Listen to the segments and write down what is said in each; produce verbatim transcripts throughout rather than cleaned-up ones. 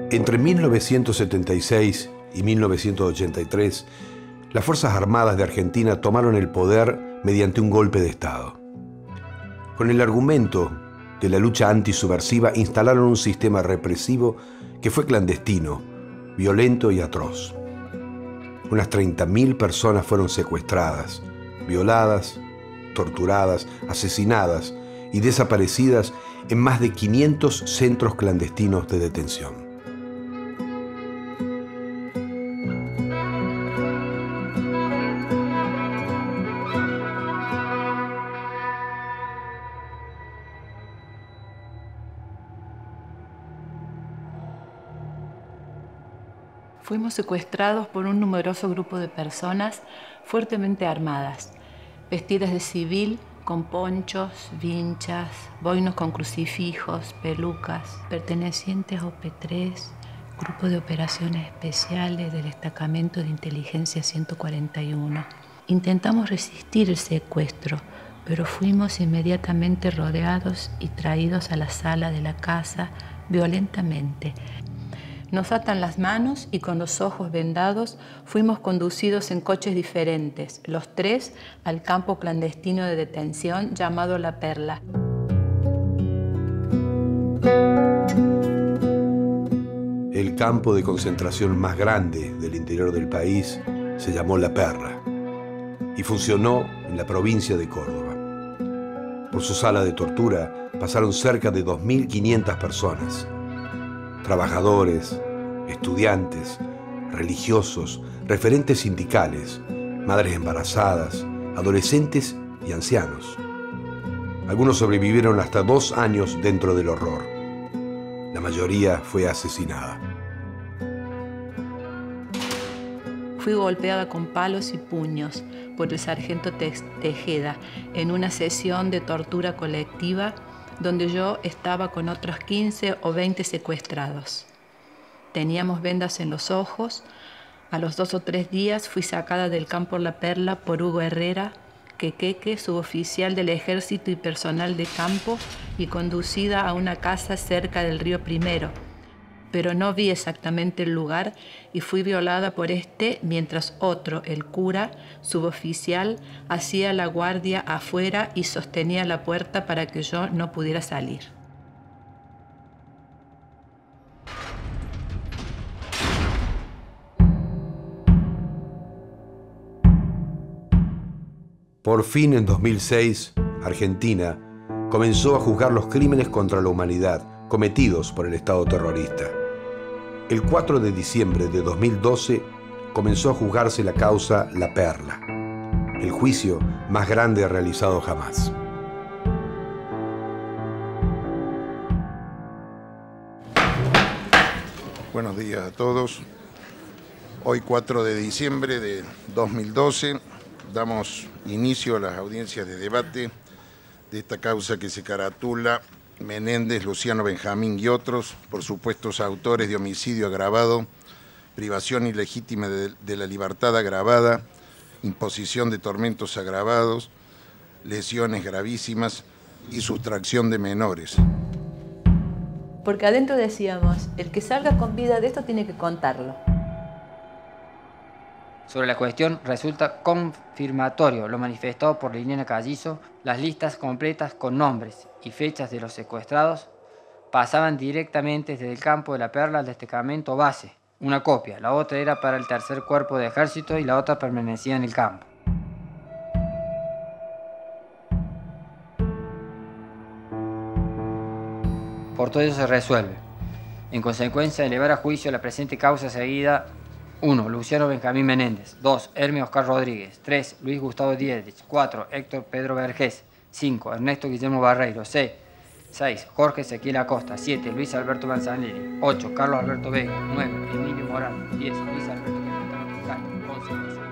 Entre mil novecientos setenta y seis y mil novecientos ochenta y tres, las Fuerzas Armadas de Argentina tomaron el poder mediante un golpe de Estado. Con el argumento de la lucha antisubversiva, instalaron un sistema represivo que fue clandestino, violento y atroz. Unas treinta mil personas fueron secuestradas, violadas, torturadas, asesinadas y desaparecidas en más de quinientos centros clandestinos de detención. Fuimos secuestrados por un numeroso grupo de personas fuertemente armadas, vestidas de civil, con ponchos, vinchas, boinos con crucifijos, pelucas, pertenecientes a O P tres, Grupo de Operaciones Especiales del Destacamento de Inteligencia ciento cuarenta y uno. Intentamos resistir el secuestro, pero fuimos inmediatamente rodeados y traídos a la sala de la casa violentamente. Nos atan las manos y con los ojos vendados fuimos conducidos en coches diferentes, los tres al campo clandestino de detención llamado La Perla. El campo de concentración más grande del interior del país se llamó La Perla y funcionó en la provincia de Córdoba. Por su sala de tortura pasaron cerca de dos mil quinientas personas. Trabajadores, estudiantes, religiosos, referentes sindicales, madres embarazadas, adolescentes y ancianos. Algunos sobrevivieron hasta dos años dentro del horror. La mayoría fue asesinada. Fui golpeada con palos y puños por el sargento Tejeda en una sesión de tortura colectiva donde yo estaba con otros quince o veinte secuestrados. Teníamos vendas en los ojos. A los dos o tres días fui sacada del campo La Perla por Hugo Herrera, quequeque, suboficial del ejército y personal de campo, y conducida a una casa cerca del río Primero. Pero no vi exactamente el lugar y fui violada por este mientras otro, el cura, suboficial, hacía la guardia afuera y sostenía la puerta para que yo no pudiera salir. Por fin, en dos mil seis, Argentina comenzó a juzgar los crímenes contra la humanidad cometidos por el Estado terrorista. El cuatro de diciembre de dos mil doce comenzó a juzgarse la causa La Perla, el juicio más grande realizado jamás. Buenos días a todos. Hoy, cuatro de diciembre de dos mil doce, damos inicio a las audiencias de debate de esta causa que se caratula Menéndez, Luciano Benjamín y otros por supuestos autores de homicidio agravado, privación ilegítima de, de la libertad agravada, imposición de tormentos agravados, lesiones gravísimas y sustracción de menores. Porque adentro decíamos, el que salga con vida de esto tiene que contarlo. Sobre la cuestión resulta confirmatorio lo manifestado por Liliana Callizo. Las listas completas con nombres y fechas de los secuestrados pasaban directamente desde el campo de La Perla al destacamento base. Una copia, la otra era para el tercer cuerpo de ejército y la otra permanecía en el campo. Por todo eso se resuelve. En consecuencia, elevar a juicio la presente causa seguida: uno. Luciano Benjamín Menéndez. dos. Hermes Oscar Rodríguez. tres. Luis Gustavo Diedrich. cuatro. Héctor Pedro Vergés. cinco. Ernesto Guillermo Barreiro. seis. Jorge Ezequiel Acosta. siete. Luis Alberto Manzanelli. ocho. Carlos Alberto Vega. nueve. Emilio Morán. diez. Luis Alberto Quintana. once.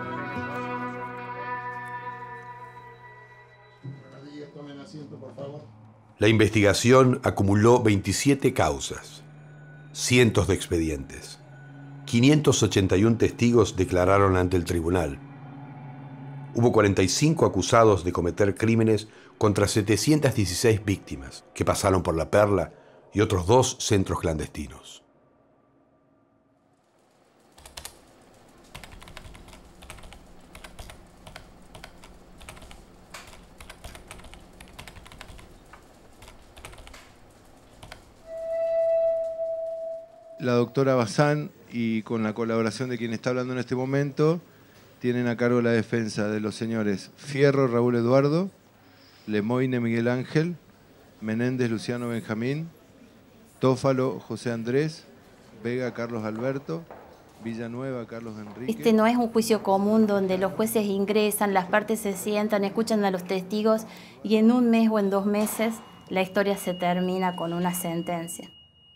Buenos días, tomen asiento, por favor. La investigación acumuló veintisiete causas, cientos de expedientes. quinientos ochenta y uno testigos declararon ante el tribunal. Hubo cuarenta y cinco acusados de cometer crímenes contra setecientas dieciséis víctimas que pasaron por La Perla y otros dos centros clandestinos. la doctora Bazán y con la colaboración de quien está hablando en este momento, tienen a cargo la defensa de los señores Fierro Raúl Eduardo, Lemoine Miguel Ángel, Menéndez Luciano Benjamín, Tófalo José Andrés, Vega Carlos Alberto, Villanueva Carlos Enrique. Este no es un juicio común donde los jueces ingresan, las partes se sientan, escuchan a los testigos y en un mes o en dos meses la historia se termina con una sentencia.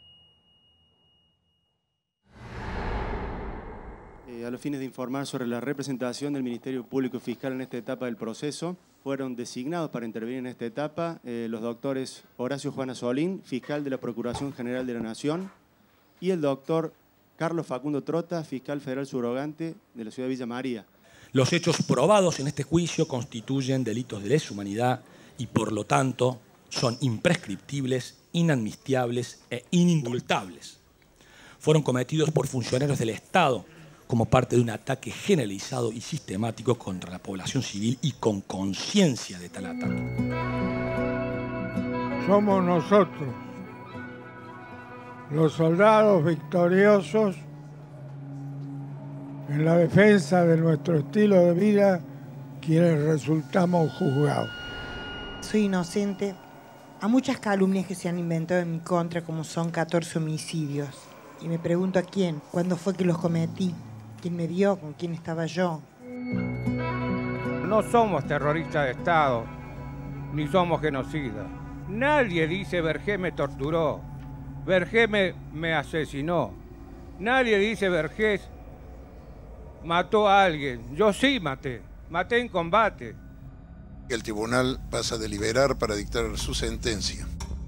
Eh, a los fines de informar sobre la representación del Ministerio Público Fiscal en esta etapa del proceso, fueron designados para intervenir en esta etapa eh, los doctores Horacio Juana Solín, fiscal de la Procuración General de la Nación, y el doctor Carlos Facundo Trota, fiscal federal subrogante de la ciudad de Villa María. Los hechos probados en este juicio constituyen delitos de lesa humanidad y, por lo tanto, son imprescriptibles, inadmisibles e inindultables. Fueron cometidos por funcionarios del Estado como parte de un ataque generalizado y sistemático contra la población civil y con conciencia de tal ataque. Somos nosotros, los soldados victoriosos en la defensa de nuestro estilo de vida, quienes resultamos juzgados. Soy inocente a muchas calumnias que se han inventado en mi contra, como son catorce homicidios. Y me pregunto a quién, cuándo fue que los cometí, quién me vio, con quién estaba yo. No somos terroristas de Estado, ni somos genocidas. Nadie dice Vergés me torturó, Vergés me, me asesinó. Nadie dice Vergés mató a alguien. Yo sí maté, maté en combate. El tribunal pasa a deliberar para dictar su sentencia.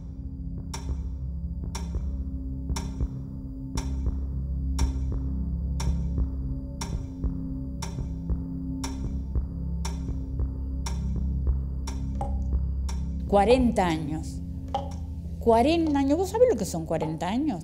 cuarenta años. cuarenta años. ¿Vos sabés lo que son cuarenta años?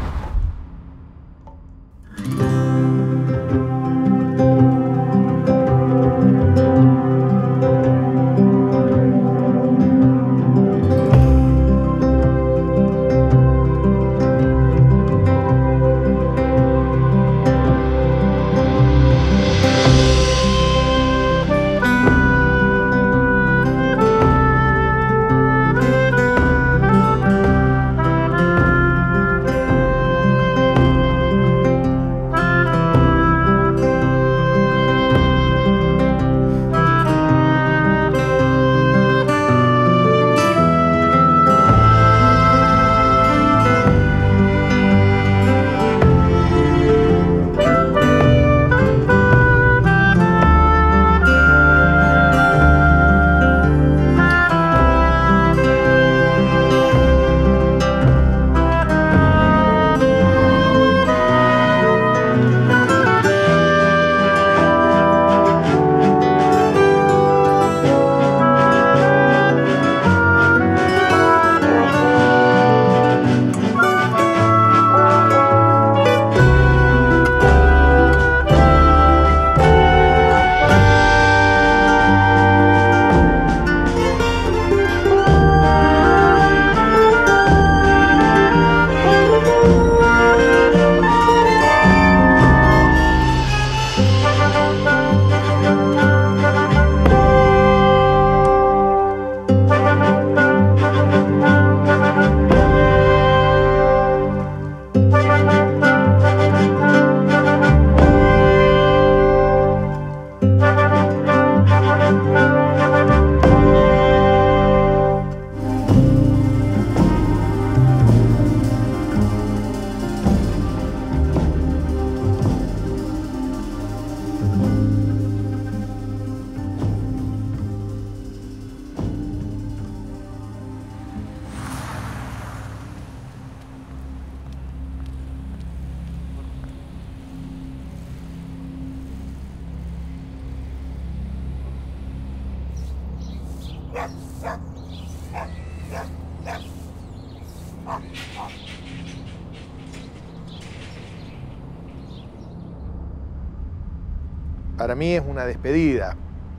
Para mí es una despedida,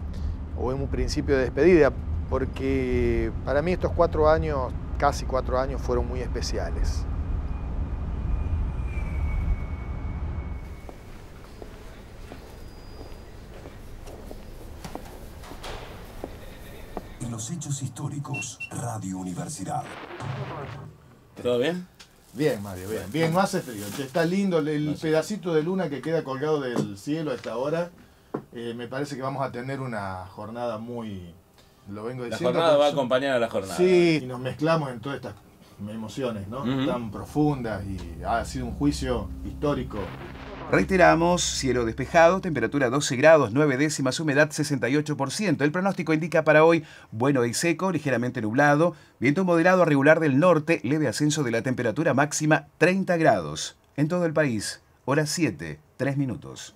o es un principio de despedida, porque para mí estos cuatro años, casi cuatro años, fueron muy especiales. los hechos históricos, Radio Universidad. ¿Todo bien? Bien, Mario, bien. Bien, no hace frío. Che, está lindo el, el pedacito de luna que queda colgado del cielo a esta hora. Eh, me parece que vamos a tener una jornada muy... Lo vengo diciendo. La jornada va a acompañar a la jornada. Sí, y nos mezclamos en todas estas emociones, ¿no? Uh-huh. Tan profundas y ha sido un juicio histórico. Reiteramos, cielo despejado, temperatura doce grados, nueve décimas, humedad sesenta y ocho por ciento. El pronóstico indica para hoy bueno y seco, ligeramente nublado, viento moderado a regular del norte, leve ascenso de la temperatura máxima treinta grados. En todo el país, hora siete, tres minutos.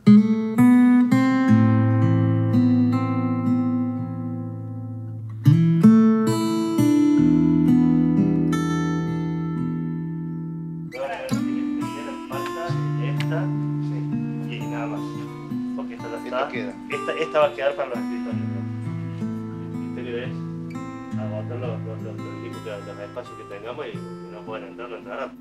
Esta, esta va a quedar para los escritorios, ¿no? El criterio es agotar los, los, los, los, los, los espacios que tengamos y que no puedan entrar, no entrarán.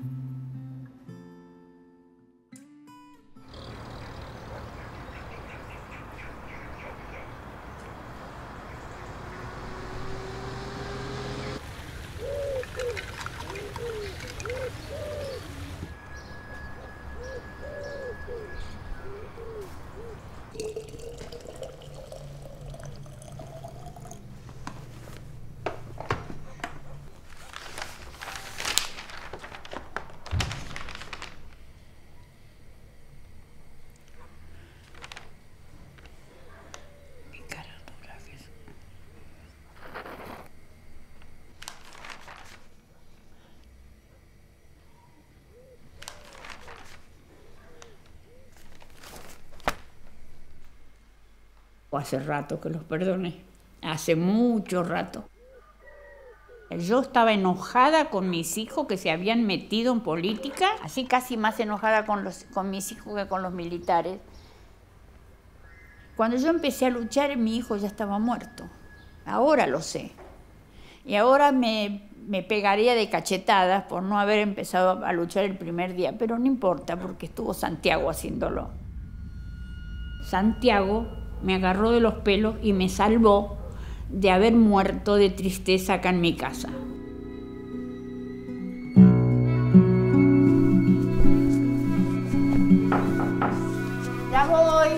Hace rato que los perdoné, hace mucho rato. Yo estaba enojada con mis hijos que se habían metido en política, así casi más enojada con, los, con mis hijos que con los militares. Cuando yo empecé a luchar, mi hijo ya estaba muerto. Ahora lo sé. Y ahora me, me pegaría de cachetadas por no haber empezado a luchar el primer día, pero no importa porque estuvo Santiago haciéndolo. Santiago me agarró de los pelos y me salvó de haber muerto de tristeza acá en mi casa. Ya voy.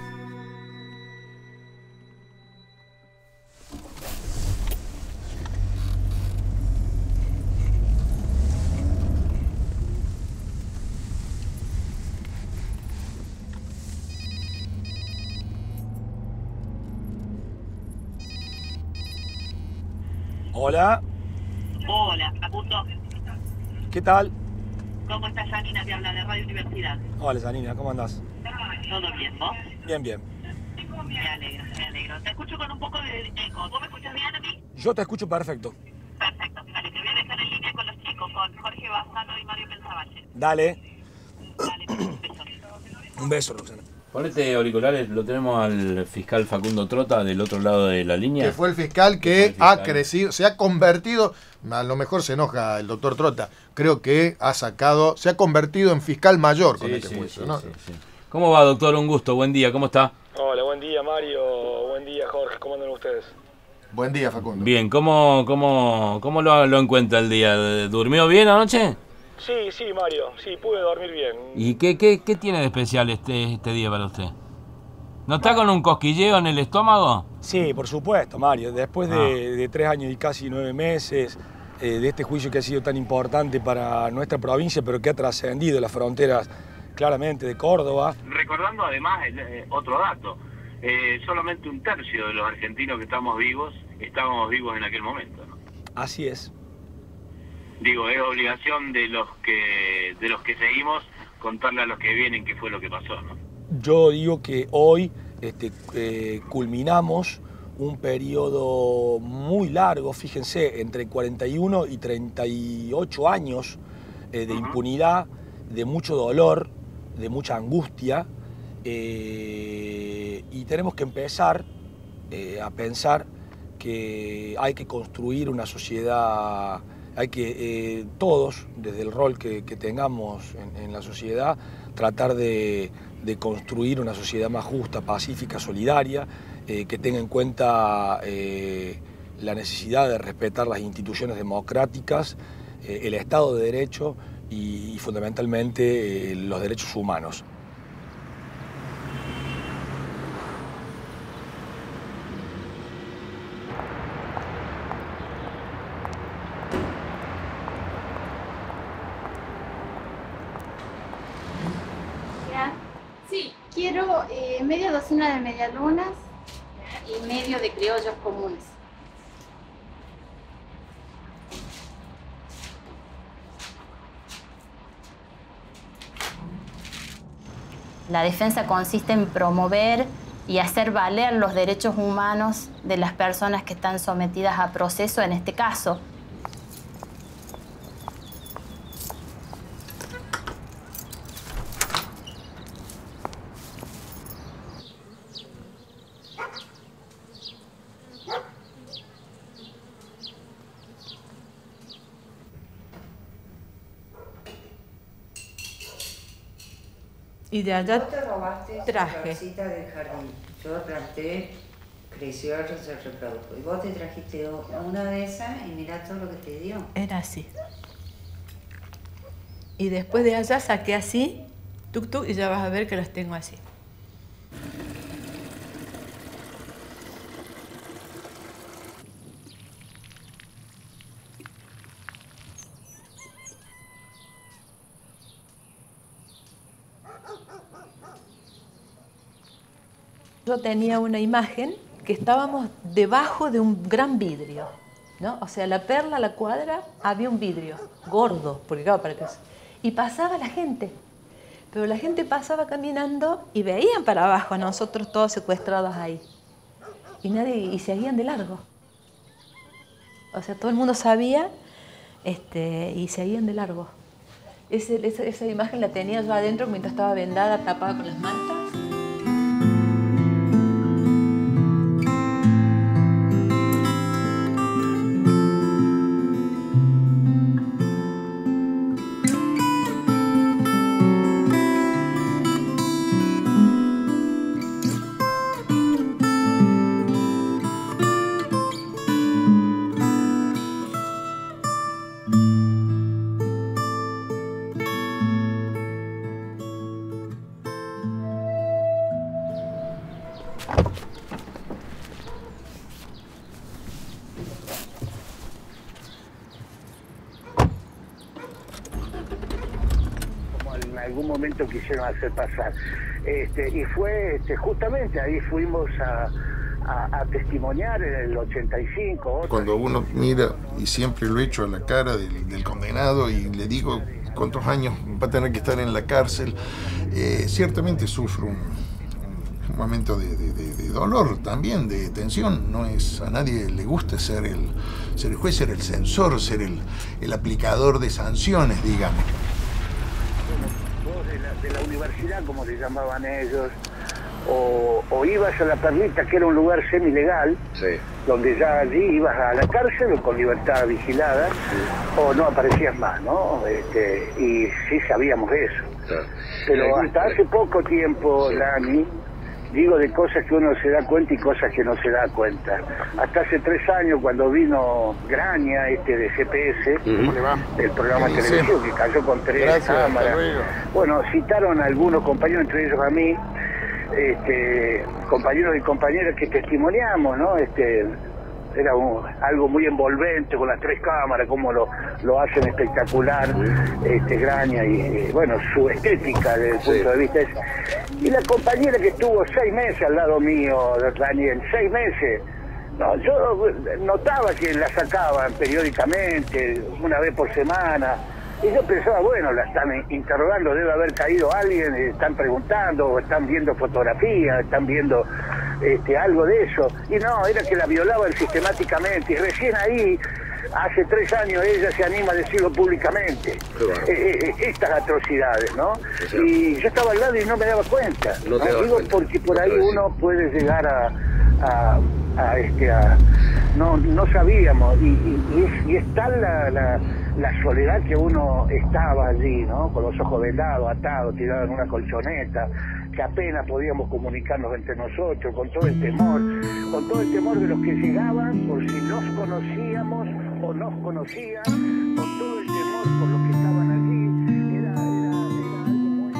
Hola. Hola, Facundo. ¿Qué tal? ¿Cómo estás, Janina? Te habla de Radio Universidad. Hola, Janina, ¿cómo andás? ¿Todo bien, vos? Bien, bien. Me alegro, me alegro. Te escucho con un poco de eco. ¿Vos me escuchas bien a mí? Yo te escucho perfecto. Perfecto. Vale, te voy a dejar en línea con los chicos, con Jorge Bassano y Mario Pensavalle. Dale. Dale, un beso. Un beso, Roxana. Ponete auriculares, lo tenemos al fiscal Facundo Trota del otro lado de la línea. Que fue el fiscal que el fiscal. ha crecido, se ha convertido, a lo mejor se enoja el doctor Trota, creo que ha sacado, se ha convertido en fiscal mayor con sí, este sí, juicio, sí, ¿no? Sí, sí. ¿Cómo va, doctor? Un gusto, buen día, ¿cómo está? Hola, buen día, Mario, buen día, Jorge, ¿cómo andan ustedes? Buen día, Facundo. Bien, ¿cómo, cómo, cómo lo, lo encuentra el día? ¿Durmió bien anoche? Sí, sí, Mario, sí, pude dormir bien. ¿Y qué, qué, qué tiene de especial este, este día para usted? ¿No está con un cosquilleo en el estómago? Sí, por supuesto, Mario. Después de, ah. de tres años y casi nueve meses eh, de este juicio que ha sido tan importante para nuestra provincia, pero que ha trascendido las fronteras claramente de Córdoba. Recordando además el, eh, otro dato, eh, solamente un tercio de los argentinos que estamos vivos, estábamos vivos en aquel momento, ¿no? Así es. Digo, es obligación de los que de los que seguimos contarle a los que vienen qué fue lo que pasó, ¿no? Yo digo que hoy este, eh, culminamos un periodo muy largo, fíjense, entre cuarenta y uno y treinta y ocho años eh, de impunidad, de mucho dolor, de mucha angustia, eh, y tenemos que empezar eh, a pensar que hay que construir una sociedad, hay que eh, todos, desde el rol que, que tengamos en, en la sociedad, tratar de, de construir una sociedad más justa, pacífica, solidaria, eh, que tenga en cuenta eh, la necesidad de respetar las instituciones democráticas, eh, el Estado de Derecho y, y fundamentalmente eh, los derechos humanos. Sí, quiero eh, media docena de medialunas y medio de criollos comunes. La defensa consiste en promover y hacer valer los derechos humanos de las personas que están sometidas a proceso, en este caso. Y de allá Vos te robaste traje. esa florcita del jardín. Yo la planté, creció, se reprodujo. Y vos te trajiste una de esas y mirá todo lo que te dio. Era así. Y después de allá saqué así, tuk tuk, y ya vas a ver que las tengo así. Yo tenía una imagen que estábamos debajo de un gran vidrio, ¿no? O sea, la perla, la cuadra, había un vidrio gordo, porque claro, para que... y pasaba la gente. Pero la gente pasaba caminando y veían para abajo a nosotros todos secuestrados ahí. Y nadie, y seguían de largo. O sea, todo el mundo sabía este, y seguían de largo. Ese, esa, esa imagen la tenía yo adentro mientras estaba vendada, tapada con las mantas. En algún momento quisieron hacer pasar. Este, y fue este, justamente ahí fuimos a, a, a testimoniar en el ochenta y cinco. Cuando uno mira, y siempre lo he hecho a la cara del, del condenado y le digo cuántos años va a tener que estar en la cárcel, eh, ciertamente sufro un, un momento de, de, de, de dolor también, de tensión. No es, a nadie le gusta ser el, ser el juez, ser el censor, ser el, el aplicador de sanciones, digamos. De la, de la universidad, como le llamaban ellos, o, o ibas a la Perlita, que era un lugar semi-legal, sí, donde ya allí ibas a la cárcel con libertad vigilada, sí, o no aparecías más, ¿no? Este, y sí sabíamos eso. Claro. Pero hasta hace poco tiempo, sí, Dani, digo de cosas que uno se da cuenta y cosas que no se da cuenta. Hasta hace tres años, cuando vino Graña, este de G P S, uh-huh, del programa de televisión, que cayó con tres Gracias, cámaras. Bueno, citaron a algunos compañeros, entre ellos a mí, este, compañeros y compañeras que testimoniamos, ¿no? Este, era un, algo muy envolvente con las tres cámaras, como lo, lo hacen espectacular, este, Graña y, eh, bueno, su estética desde el sí, punto de vista es... Y la compañera que estuvo seis meses al lado mío, Daniel, seis meses, no, yo notaba que la sacaban periódicamente, una vez por semana, y yo pensaba, bueno, la están interrogando, debe haber caído alguien, están preguntando, están viendo fotografías, están viendo este, algo de eso. Y no, era que la violaban sistemáticamente. Y recién ahí, hace tres años, ella se anima a decirlo públicamente. Claro. Eh, eh, estas atrocidades, ¿no? Sí. Y yo estaba al lado y no me daba cuenta. No ¿no? Digo, cuenta. Porque por ahí uno puede llegar a... a a este a, no no sabíamos y, y, y, es, y es tal la, la, la soledad que uno estaba allí, ¿no? Con los ojos vendados, atados, tirado en una colchoneta, que apenas podíamos comunicarnos entre nosotros, con todo el temor, con todo el temor de los que llegaban, por si nos conocíamos o nos conocían, con todo el temor por los que estaban allí. Era, era, era algo muy...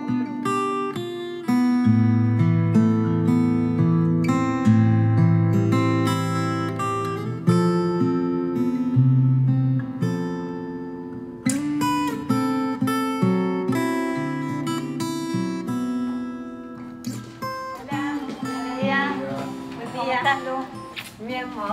Bien, vos.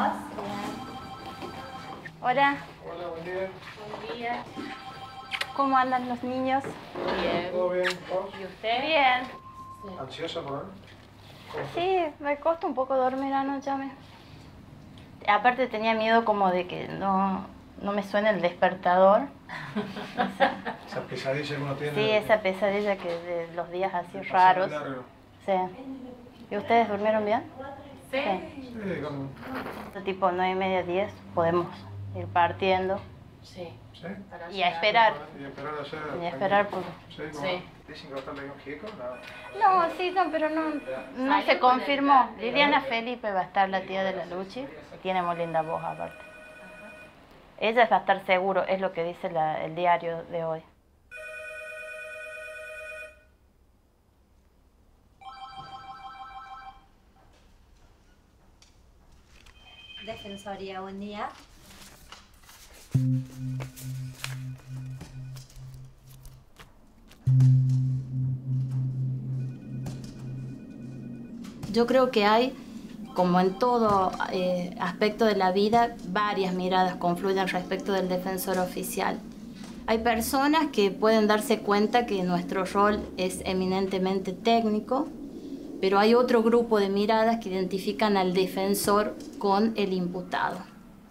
Hola. Hola, buen día. Buen día. ¿Cómo andan los niños? Bien. ¿Todo bien? ¿Vos? ¿Y usted? Bien. ¿Ansiosa por hoy? Sí, me costó un poco dormir anoche. Me... Aparte tenía miedo como de que no, no me suene el despertador. Esa pesadilla que uno tiene. Sí, esa pesadilla que de los días así raros. Sí. ¿Y ustedes durmieron bien? Sí. Sí, como... Tipo nueve y media, diez, podemos ir partiendo. Sí. ¿Sí? Y a esperar. Y a esperar ayer. Y a esperar por... Sí. ¿Cómo? ¿Dicen que va a estar León Gieco? No, sí, no, pero no, no se confirmó. Liliana Felipe va a estar, la tía de la Luchi. Tiene muy linda voz aparte. Ella va a estar seguro, es lo que dice la, el diario de hoy. Defensoría, buen día. Yo creo que hay, como en todo eh, aspecto de la vida, varias miradas confluyen respecto del defensor oficial. Hay personas que pueden darse cuenta que nuestro rol es eminentemente técnico, pero hay otro grupo de miradas que identifican al defensor con el imputado.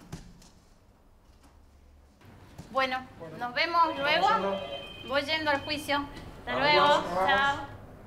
Bueno, nos vemos luego. Voy yendo al juicio. Hasta luego. Chao.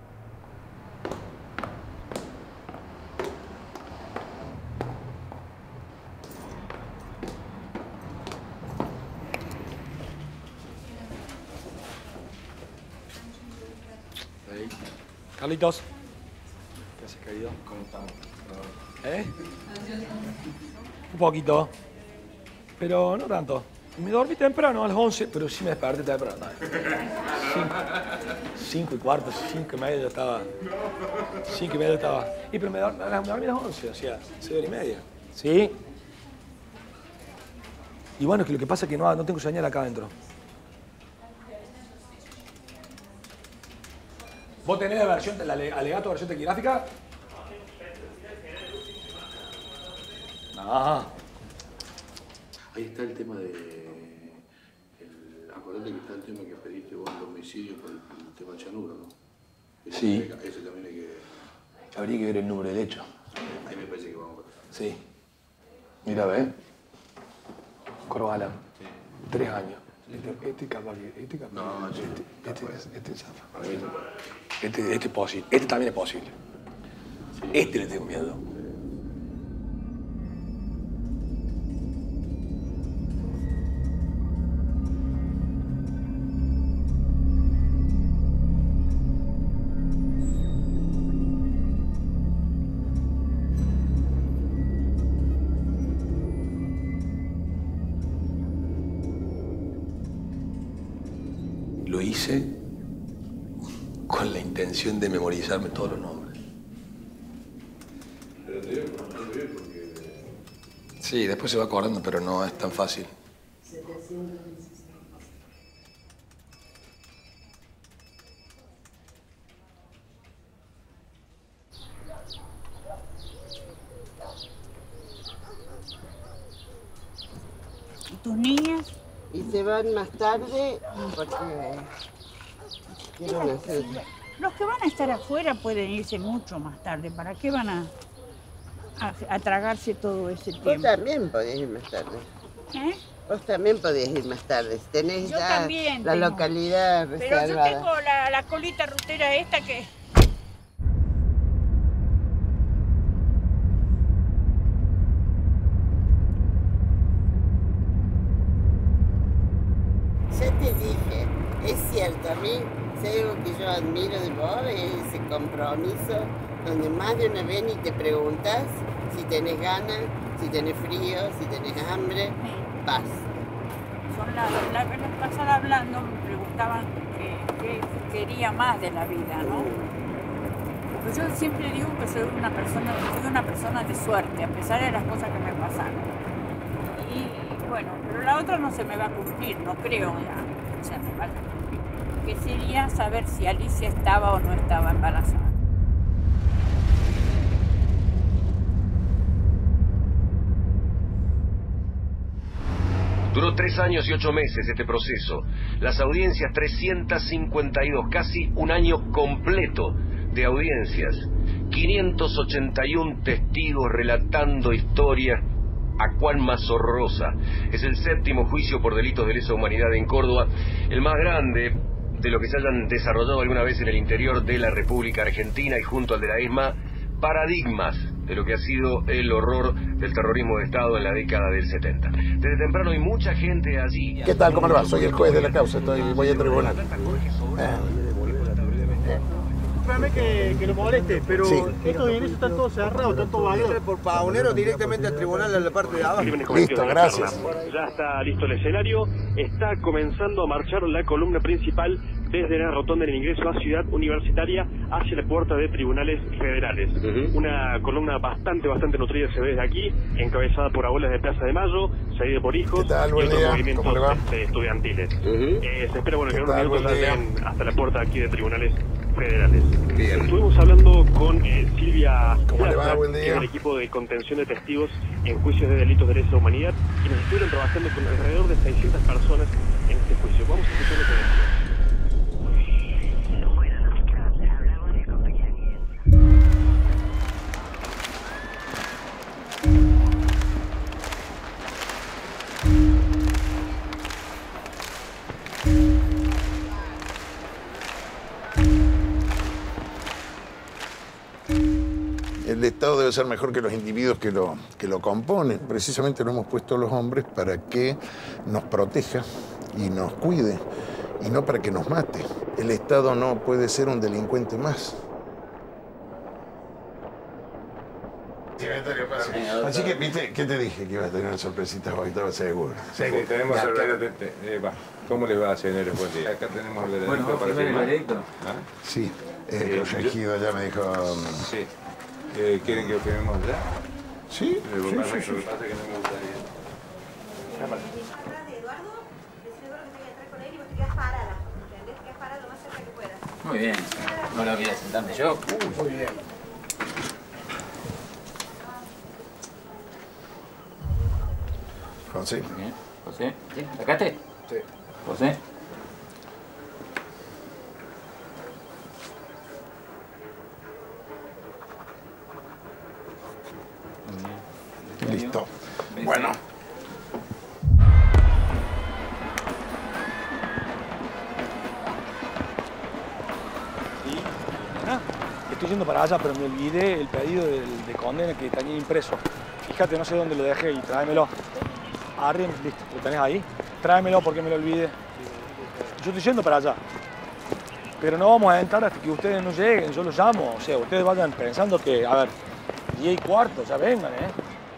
Hey. Carlitos. ¿Qué haces, querido? ¿Cómo estamos? ¿Eh? Un poquito. Pero no tanto. Me dormí temprano, a las once, pero sí me desperté temprano. Cinco, cinco y cuarto, cinco y media ya estaba. Cinco y media estaba. Y pero me dormí, me dormí a las once, o sea, seis horas y media. ¿Sí? Y bueno, es que lo que pasa es que no, no tengo señal acá adentro. ¿Vos tenés la versión, la alegato versión taquigráfica? Ah. Ahí está el tema de... El, acordate que está el tema que pediste vos, el homicidio por el, el tema Chanuro, ¿no? Ese Sí. También, ese también hay que... Habría que ver el número del hecho. Ahí me parece que vamos a... Sí. Mira, ¿ves? Corvala. Sí. Tres años. Este, este capaz que... Este capaz No, este, este, este, este, este, zafa. Para mí Este, este es posible. Este también es posible. sí. Este le tengo miedo. Lo hice con la intención de memorizarme todos los nombres. Pero te digo, no te digo porque... Sí, después se va acordando, pero no es tan fácil. ¿Y tus niñas? Y se van más tarde porque quieren hacer... Los que van a estar afuera pueden irse mucho más tarde. ¿Para qué van a, a, a tragarse todo ese tiempo? Vos también podés ir más tarde. ¿Eh? Vos también podés ir más tarde. Tenés Yo ya también la tengo. localidad Pero reservada. yo tengo la, la colita rutera esta que... Ya te dije, es cierto A mí, si hay algo que yo admiro de vos, es ese compromiso donde más de una vez ni te preguntas si tenés ganas, si tenés frío, si tenés hambre, vas. Son la, la vez pasada hablando me preguntaban qué quería más de la vida, ¿no? Pues yo siempre digo que soy una persona, soy una persona de suerte, a pesar de las cosas que me pasaron. Y bueno, pero la otra no se me va a cumplir, no creo ya, se me va a cumplir. Que sería saber si Alicia estaba o no estaba embarazada. Duró tres años y ocho meses este proceso. Las audiencias trescientas cincuenta y dos, casi un año completo de audiencias. quinientos ochenta y uno testigos relatando historias a cuán más horrorosa. Es el séptimo juicio por delitos de lesa humanidad en Córdoba, el más grande de lo que se hayan desarrollado alguna vez en el interior de la República Argentina, y junto al de la ESMA, paradigmas de lo que ha sido el horror del terrorismo de Estado en la década del setenta. Desde temprano hay mucha gente allí. ¿Qué tal? ¿Cómo le va? Soy el juez de la causa, estoy, voy a tribunal. Disculpame que, que lo moleste, pero sí. Estos edificios están todos cerrados, están todos vagados. Por Paunero directamente al tribunal en la parte de abajo. Listo, gracias. Ya está listo el escenario, está comenzando a marchar la columna principal desde la rotonda del ingreso a Ciudad Universitaria hacia la puerta de tribunales federales. Uh-huh. Una columna bastante, bastante nutrida se ve desde aquí, encabezada por abuelas de Plaza de Mayo, seguida por hijos y otros movimientos este, estudiantiles. Uh-huh. eh, se espera bueno, que en unos minutos lleguen hasta la puerta aquí de tribunales federales. Bien. Estuvimos hablando con eh, Silvia Plaza, que es el equipo de contención de testigos en juicios de delitos de lesa humanidad, quienes estuvieron trabajando con alrededor de seiscientas personas en este juicio. Vamos a escuchar lo que decía. El Estado debe ser mejor que los individuos que lo, que lo componen. Precisamente lo hemos puesto los hombres para que nos proteja y nos cuide, y no para que nos mate. El Estado no puede ser un delincuente más. Así que, ¿viste? ¿Qué te dije? Que ibas a tener sorpresitas hoy, estaba seguro. Seguro. Sí, tenemos el veredicto. Eh, ¿Cómo les va, señores? Buen día. Acá tenemos el veredicto bueno, para firmar. ¿El veredicto? ¿Ah? Sí, eh, el regido ya me dijo... Um... Sí. Eh, ¿Quieren que firmemos ya? Sí, eh, sí, pasa, sí, sí. Lo que pasa es que no me gustaría. Muy bien, no lo voy a sentarme yo. Uy, muy bien. José. Bien. José. ¿Sí? ¿Sacaste? Sí. José. Listo. Bueno. Ah, estoy yendo para allá, pero me olvidé el pedido del, de condena que tenía impreso. Fíjate, no sé dónde lo dejé y tráemelo. Arriba, listo, ¿lo tenés ahí? Tráemelo porque me lo olvidé. Yo estoy yendo para allá. Pero no vamos a entrar hasta que ustedes no lleguen, yo los llamo. O sea, ustedes vayan pensando que, a ver, diez y cuarto, ya vengan, ¿eh?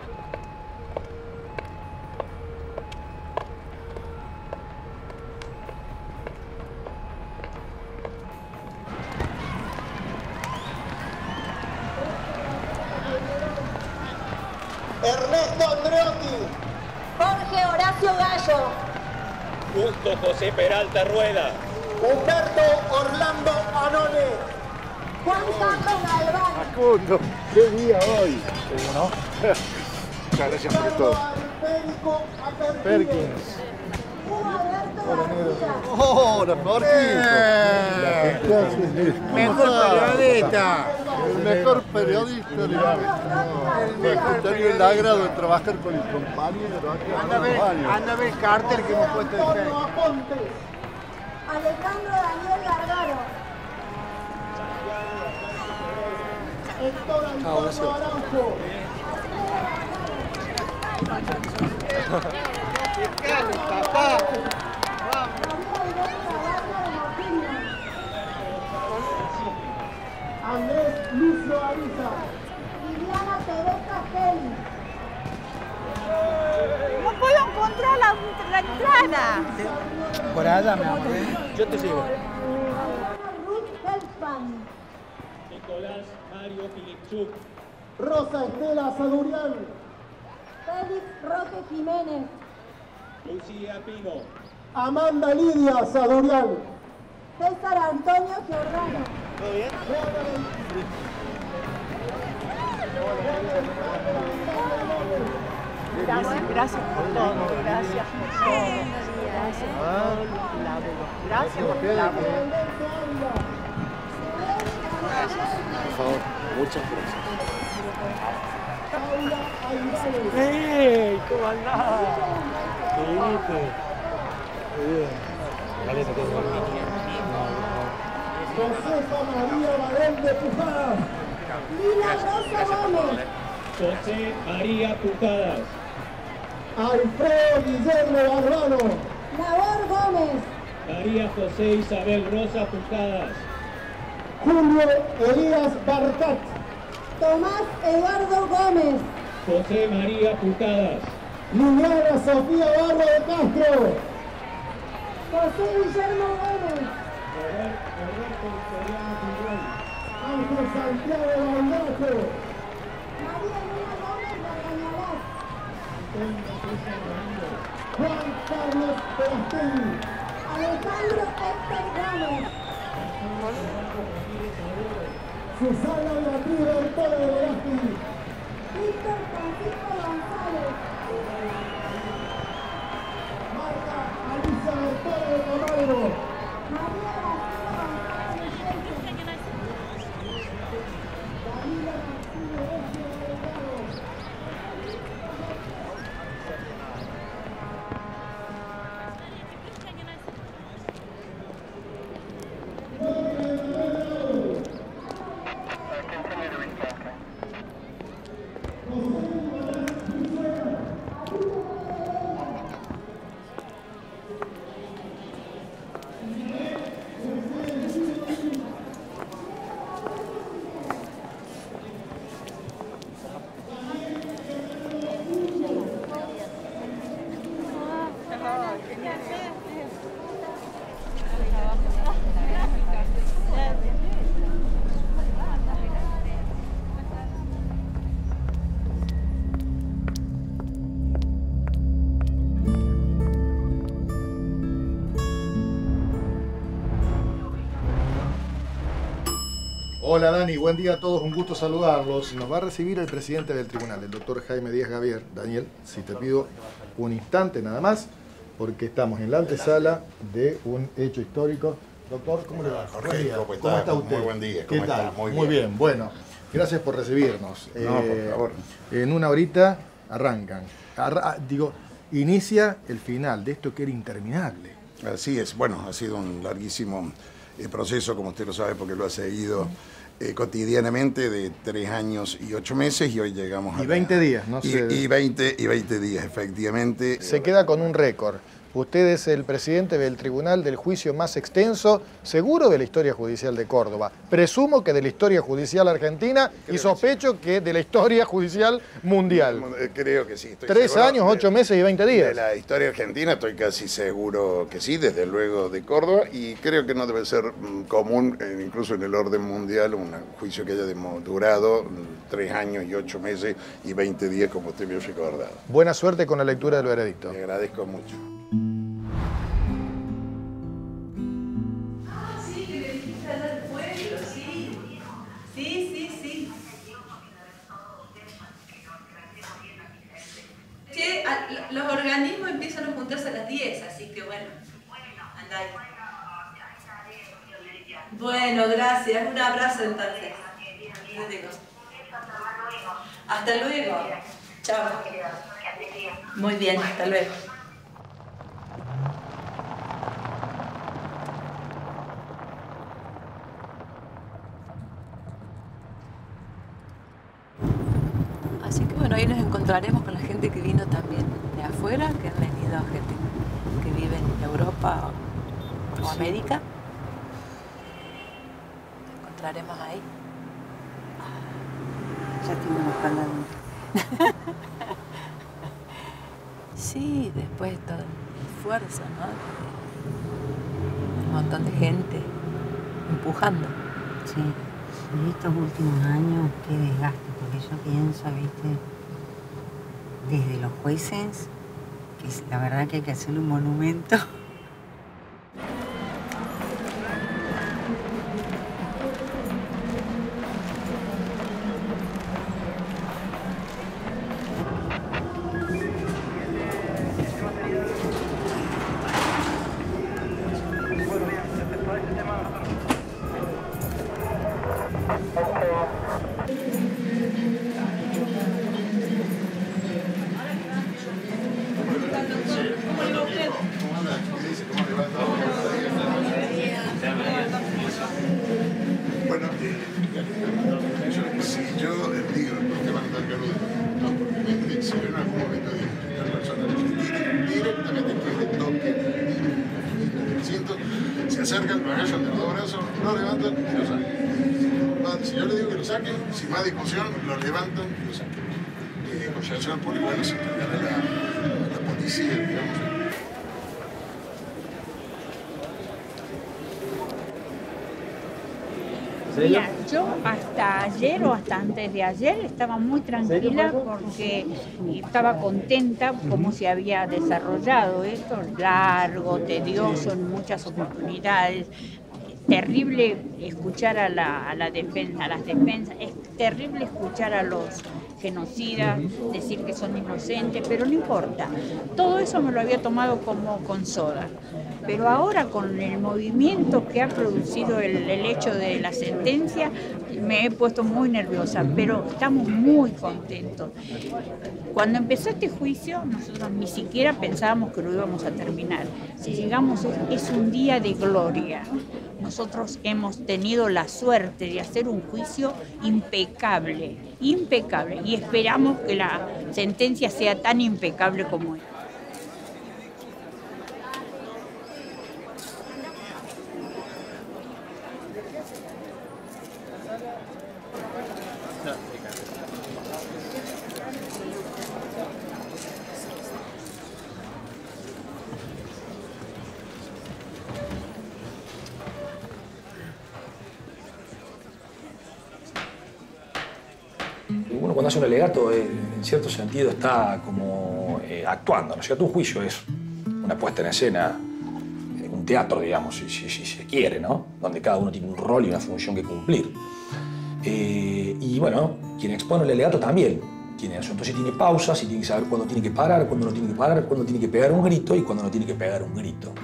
Ernesto Andreotti. Jorge Horacio Gallo. Justo José Peralta Rueda. Humberto Orlando Anone. Juan Carlos Galván. Facundo, qué día hoy. ¿No? Muchas gracias por todo. Perkins. Hola, Jorgito. Mejor periodista. El mejor periodista de la vida. He tenido el agrado de trabajar con el compañero aquí anda a ver, anda a ver el cartel que hemos puesto de frente. Alejandro Daniel Gargaro. Héctor Antonio Aranjo. ¿Qué papá? Lucio Ariza. Liliana Teresa Kelly. No puedo encontrar la, la entrada. Por allá, mi amor. Yo te sigo. Ruth Helfman. Nicolás Mario Filipchuk. Rosa Estela Sadurian. Félix Roque Jiménez. Lucía Pino. Amanda Lidia Sadurian. César Antonio Giordano. ¿Todo bien? Gracias, gracias por todo, gracias por todo. Gracias por todo. Gracias por todo. Por favor, muchas gracias. ¡Ey! ¿Cómo andás? ¿Qué viste? Muy bien. Dale, te tengo. Josefa María Barón de Pujadas. Lila Rosa Gómez. José María Pujadas. Alfredo Guillermo Barbano. Labor Gómez. María José Isabel Rosa Pujadas. Julio Elías Barcat. Tomás Eduardo Gómez. José María Pujadas. Liliana Sofía Barro de Castro. José Guillermo Gómez. Ángel Santiago Baldaco. María Elena Gómez Barrañalás. Juan Carlos Pelastén. Alejandro Héctor Gómez. Susana Beatriz Bertolo de Velázquez. Víctor Francisco González. Marta Alicia Bertolo de Camargo. María García González Vicente. Daniela Martínez Ocio Delgado. Hola Dani, buen día a todos, un gusto saludarlos. Nos va a recibir el presidente del tribunal, el doctor Jaime Díaz Gavier. Daniel, si te pido un instante nada más, porque estamos en la antesala de un hecho histórico. Doctor, ¿cómo le va? Jorge, buen día. ¿cómo está? ¿Cómo está usted? Muy buen día. ¿Qué ¿Cómo tal? está? Muy, Muy bien. bien, bueno, gracias por recibirnos. No, por favor. En una horita arrancan. Arra digo, inicia el final de esto que era interminable. Así es, bueno, ha sido un larguísimo eh, proceso, como usted lo sabe, porque lo ha seguido eh, cotidianamente de tres años y ocho meses y hoy llegamos a... Y veinte días, ¿no? Y, sé. y, veinte, y veinte días, efectivamente. Se queda con un récord. Usted es el presidente del tribunal del juicio más extenso, seguro de la historia judicial de Córdoba. Presumo que de la historia judicial argentina Creo y sospecho que, sí. que de la historia judicial mundial. Creo que sí. Estoy Tres años, de, ocho meses y veinte días. De la historia argentina estoy casi seguro que sí, desde luego de Córdoba, y creo que no debe ser mm, común, eh, incluso en el orden mundial, un juicio que haya durado mm, tres años y ocho meses y veinte días, como usted me ha recordado. Buena suerte con la lectura del veredicto. Le agradezco mucho. Los organismos empiezan a juntarse a las diez, así que bueno, anda ahí. Bueno, gracias. Un abrazo entonces. Hasta luego. Chao. Muy bien, hasta luego. Así que bueno, ahí nos encontraremos con la gente que vino también de afuera, que han venido gente que vive en Europa o, o América. Nos encontraremos ahí. Ya tengo la espalda dura. Sí, después todo el esfuerzo, ¿no? Un montón de gente empujando. Sí, en estos últimos años, qué desgaste, porque yo pienso, viste, desde los jueces, que es, la verdad que hay que hacerle un monumento. Bueno, eh, yo, si yo digo, ¿por qué van a estar carudos? No, porque si yo en algún momento digo que una persona directamente que le toque el recinto, se acercan, lo agarran de los dos brazos, lo levantan y lo sacan. Si yo le digo que lo saquen, sin más discusión, lo levantan y lo sacan. Eh, con relación al público, bueno, se encargará la, la policía, digamos. Mira, yo hasta ayer o hasta antes de ayer estaba muy tranquila porque estaba contenta cómo se había desarrollado esto, largo, tedioso en muchas oportunidades. Terrible escuchar a, la, a, la defensa, a las defensas, es terrible escuchar a los genocidas decir que son inocentes, pero no importa. Todo eso me lo había tomado como con soda. Pero ahora con el movimiento que ha producido el, el hecho de la sentencia, me he puesto muy nerviosa, pero estamos muy contentos. Cuando empezó este juicio, nosotros ni siquiera pensábamos que lo íbamos a terminar. Si llegamos, es, es un día de gloria. Nosotros hemos tenido la suerte de hacer un juicio impecable, impecable, y esperamos que la sentencia sea tan impecable como es. Uno cuando hace un alegato, eh, en cierto sentido, está como eh, actuando, ¿no es cierto? Un juicio es una puesta en escena, eh, un teatro, digamos, si, si, si se quiere, ¿no? Donde cada uno tiene un rol y una función que cumplir. Eh, y bueno, quien expone el alegato también tiene eso. Entonces tiene pausas y tiene que saber cuándo tiene que parar, cuándo no tiene que parar, cuándo tiene que pegar un grito y cuándo no tiene que pegar un grito.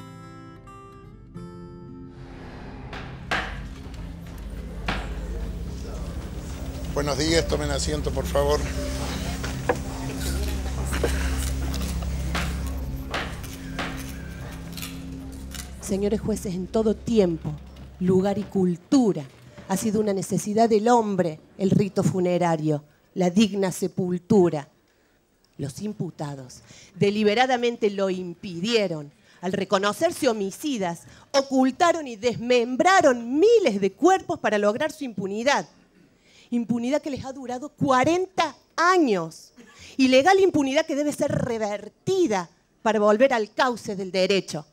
Buenos días, tomen asiento, por favor. Señores jueces, en todo tiempo, lugar y cultura ha sido una necesidad del hombre el rito funerario, la digna sepultura. Los imputados deliberadamente lo impidieron. Al reconocerse homicidas, ocultaron y desmembraron miles de cuerpos para lograr su impunidad. Impunidad que les ha durado cuarenta años. Ilegal impunidad que debe ser revertida para volver al cauce del derecho.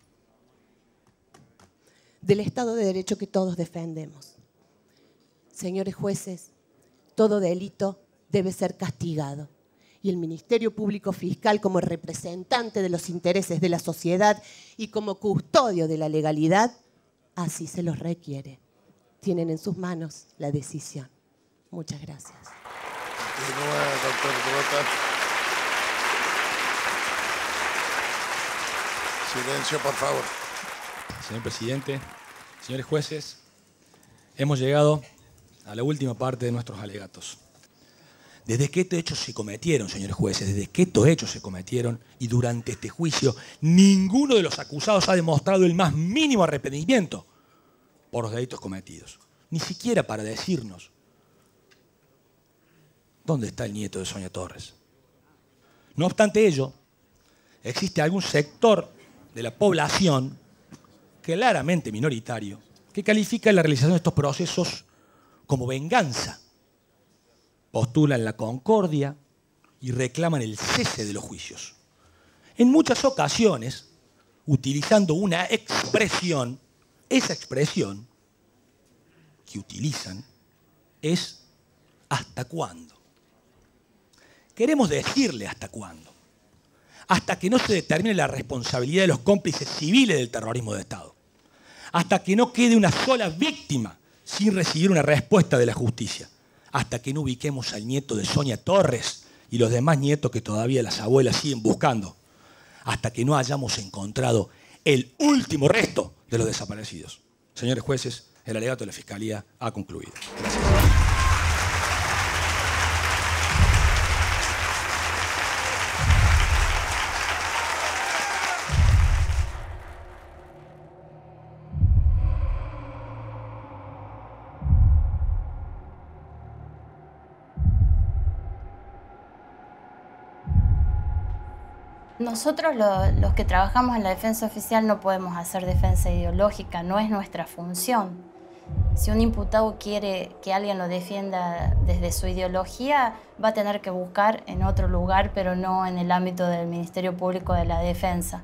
Del Estado de Derecho que todos defendemos. Señores jueces, todo delito debe ser castigado. Y el Ministerio Público Fiscal, como representante de los intereses de la sociedad y como custodio de la legalidad, así se los requiere. Tienen en sus manos la decisión. Muchas gracias. Continúa, doctor Grota. Silencio, por favor. Señor presidente, señores jueces, hemos llegado a la última parte de nuestros alegatos. Desde que estos hechos se cometieron, señores jueces, desde que estos hechos se cometieron y durante este juicio, ninguno de los acusados ha demostrado el más mínimo arrepentimiento por los delitos cometidos. Ni siquiera para decirnos dónde está el nieto de Sonia Torres. No obstante ello, existe algún sector de la población, claramente minoritario, que califica la realización de estos procesos como venganza. postulan la concordia y reclaman el cese de los juicios. En muchas ocasiones, utilizando una expresión, esa expresión que utilizan es ¿hasta cuándo? Queremos decirle hasta cuándo. Hasta que no se determine la responsabilidad de los cómplices civiles del terrorismo de Estado. Hasta que no quede una sola víctima sin recibir una respuesta de la justicia. Hasta que no ubiquemos al nieto de Sonia Torres y los demás nietos que todavía las abuelas siguen buscando. Hasta que no hayamos encontrado el último resto de los desaparecidos. Señores jueces, el alegato de la Fiscalía ha concluido. Gracias. Nosotros lo, los que trabajamos en la defensa oficial no podemos hacer defensa ideológica, no es nuestra función. Si un imputado quiere que alguien lo defienda desde su ideología, va a tener que buscar en otro lugar, pero no en el ámbito del Ministerio Público de la Defensa.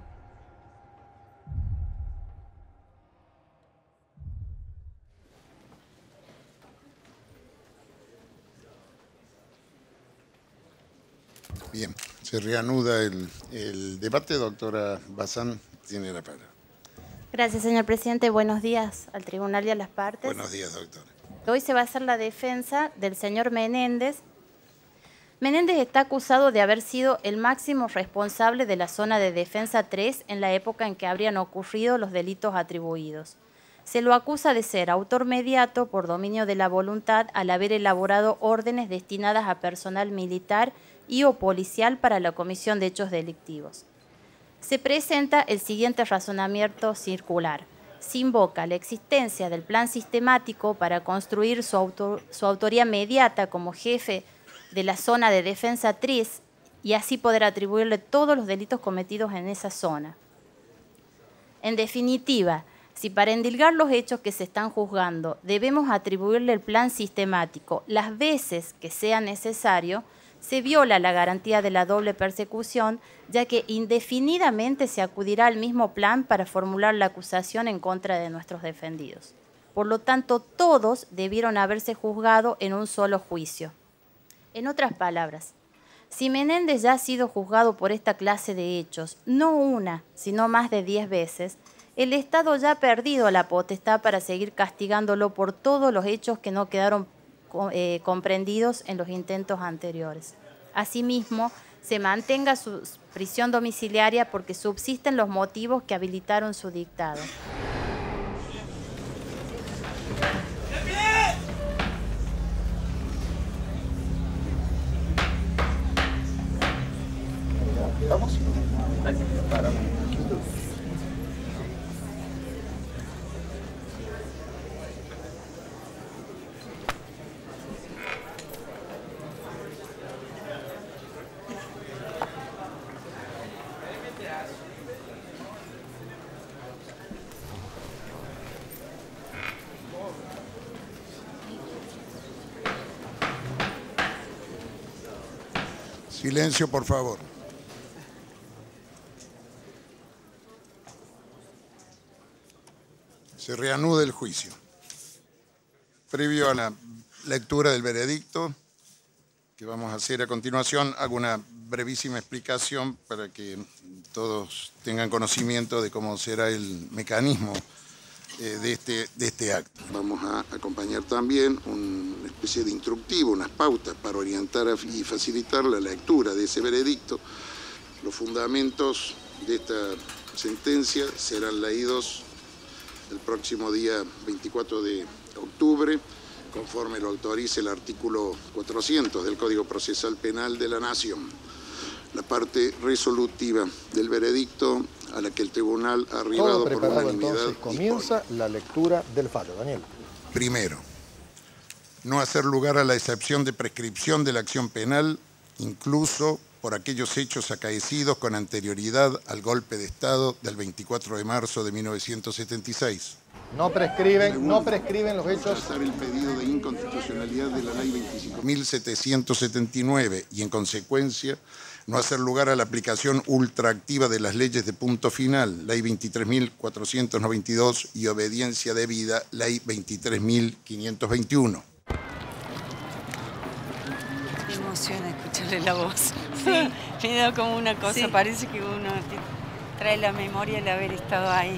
Bien, se reanuda el, el debate. Doctora Bazán tiene la palabra. Gracias, señor presidente. Buenos días al tribunal y a las partes. Buenos días, doctora. Hoy se va a hacer la defensa del señor Menéndez. Menéndez está acusado de haber sido el máximo responsable de la zona de defensa tres en la época en que habrían ocurrido los delitos atribuidos. Se lo acusa de ser autor mediato por dominio de la voluntad al haber elaborado órdenes destinadas a personal militar y o policial para la comisión de hechos delictivos. Se presenta el siguiente razonamiento circular. Se invoca la existencia del plan sistemático para construir su, autor, su autoría mediata como jefe de la zona de defensa tres y así poder atribuirle todos los delitos cometidos en esa zona. En definitiva, si para endilgar los hechos que se están juzgando debemos atribuirle el plan sistemático las veces que sea necesario, se viola la garantía de la doble persecución, ya que indefinidamente se acudirá al mismo plan para formular la acusación en contra de nuestros defendidos. Por lo tanto, todos debieron haberse juzgado en un solo juicio. En otras palabras, si Menéndez ya ha sido juzgado por esta clase de hechos, no una, sino más de diez veces, el Estado ya ha perdido la potestad para seguir castigándolo por todos los hechos que no quedaron Eh, comprendidos en los intentos anteriores. Asimismo, se mantenga su prisión domiciliaria porque subsisten los motivos que habilitaron su dictado. ¿Vamos? Paramos. Silencio, por favor. Se reanuda el juicio. Previo a la lectura del veredicto, que vamos a hacer a continuación, hago una brevísima explicación para que todos tengan conocimiento de cómo será el mecanismo eh, de, este, de este acto. Vamos a acompañar también una especie de instructivo, unas pautas para orientar y facilitar la lectura de ese veredicto. Los fundamentos de esta sentencia serán leídos el próximo día veinticuatro de octubre, conforme lo autorice el artículo cuatrocientos del Código Procesal Penal de la Nación. La parte resolutiva del veredicto a la que el tribunal ha arribado por unanimidad. Entonces comienza la lectura del fallo. Daniel. Primero, no hacer lugar a la excepción de prescripción de la acción penal, incluso por aquellos hechos acaecidos con anterioridad al golpe de Estado del veinticuatro de marzo de mil novecientos setenta y seis. No prescriben, no prescriben los hechos. Rechazar el pedido de inconstitucionalidad de la ley veinticinco mil setecientos setenta y nueve y, en consecuencia, no hacer lugar a la aplicación ultraactiva de las leyes de punto final, ley veintitrés mil cuatrocientos noventa y dos, y obediencia debida, ley veintitrés mil quinientos veintiuno. Me emociona escucharle la voz. Sí, me da como una cosa, sí. Parece que uno trae la memoria el haber estado ahí.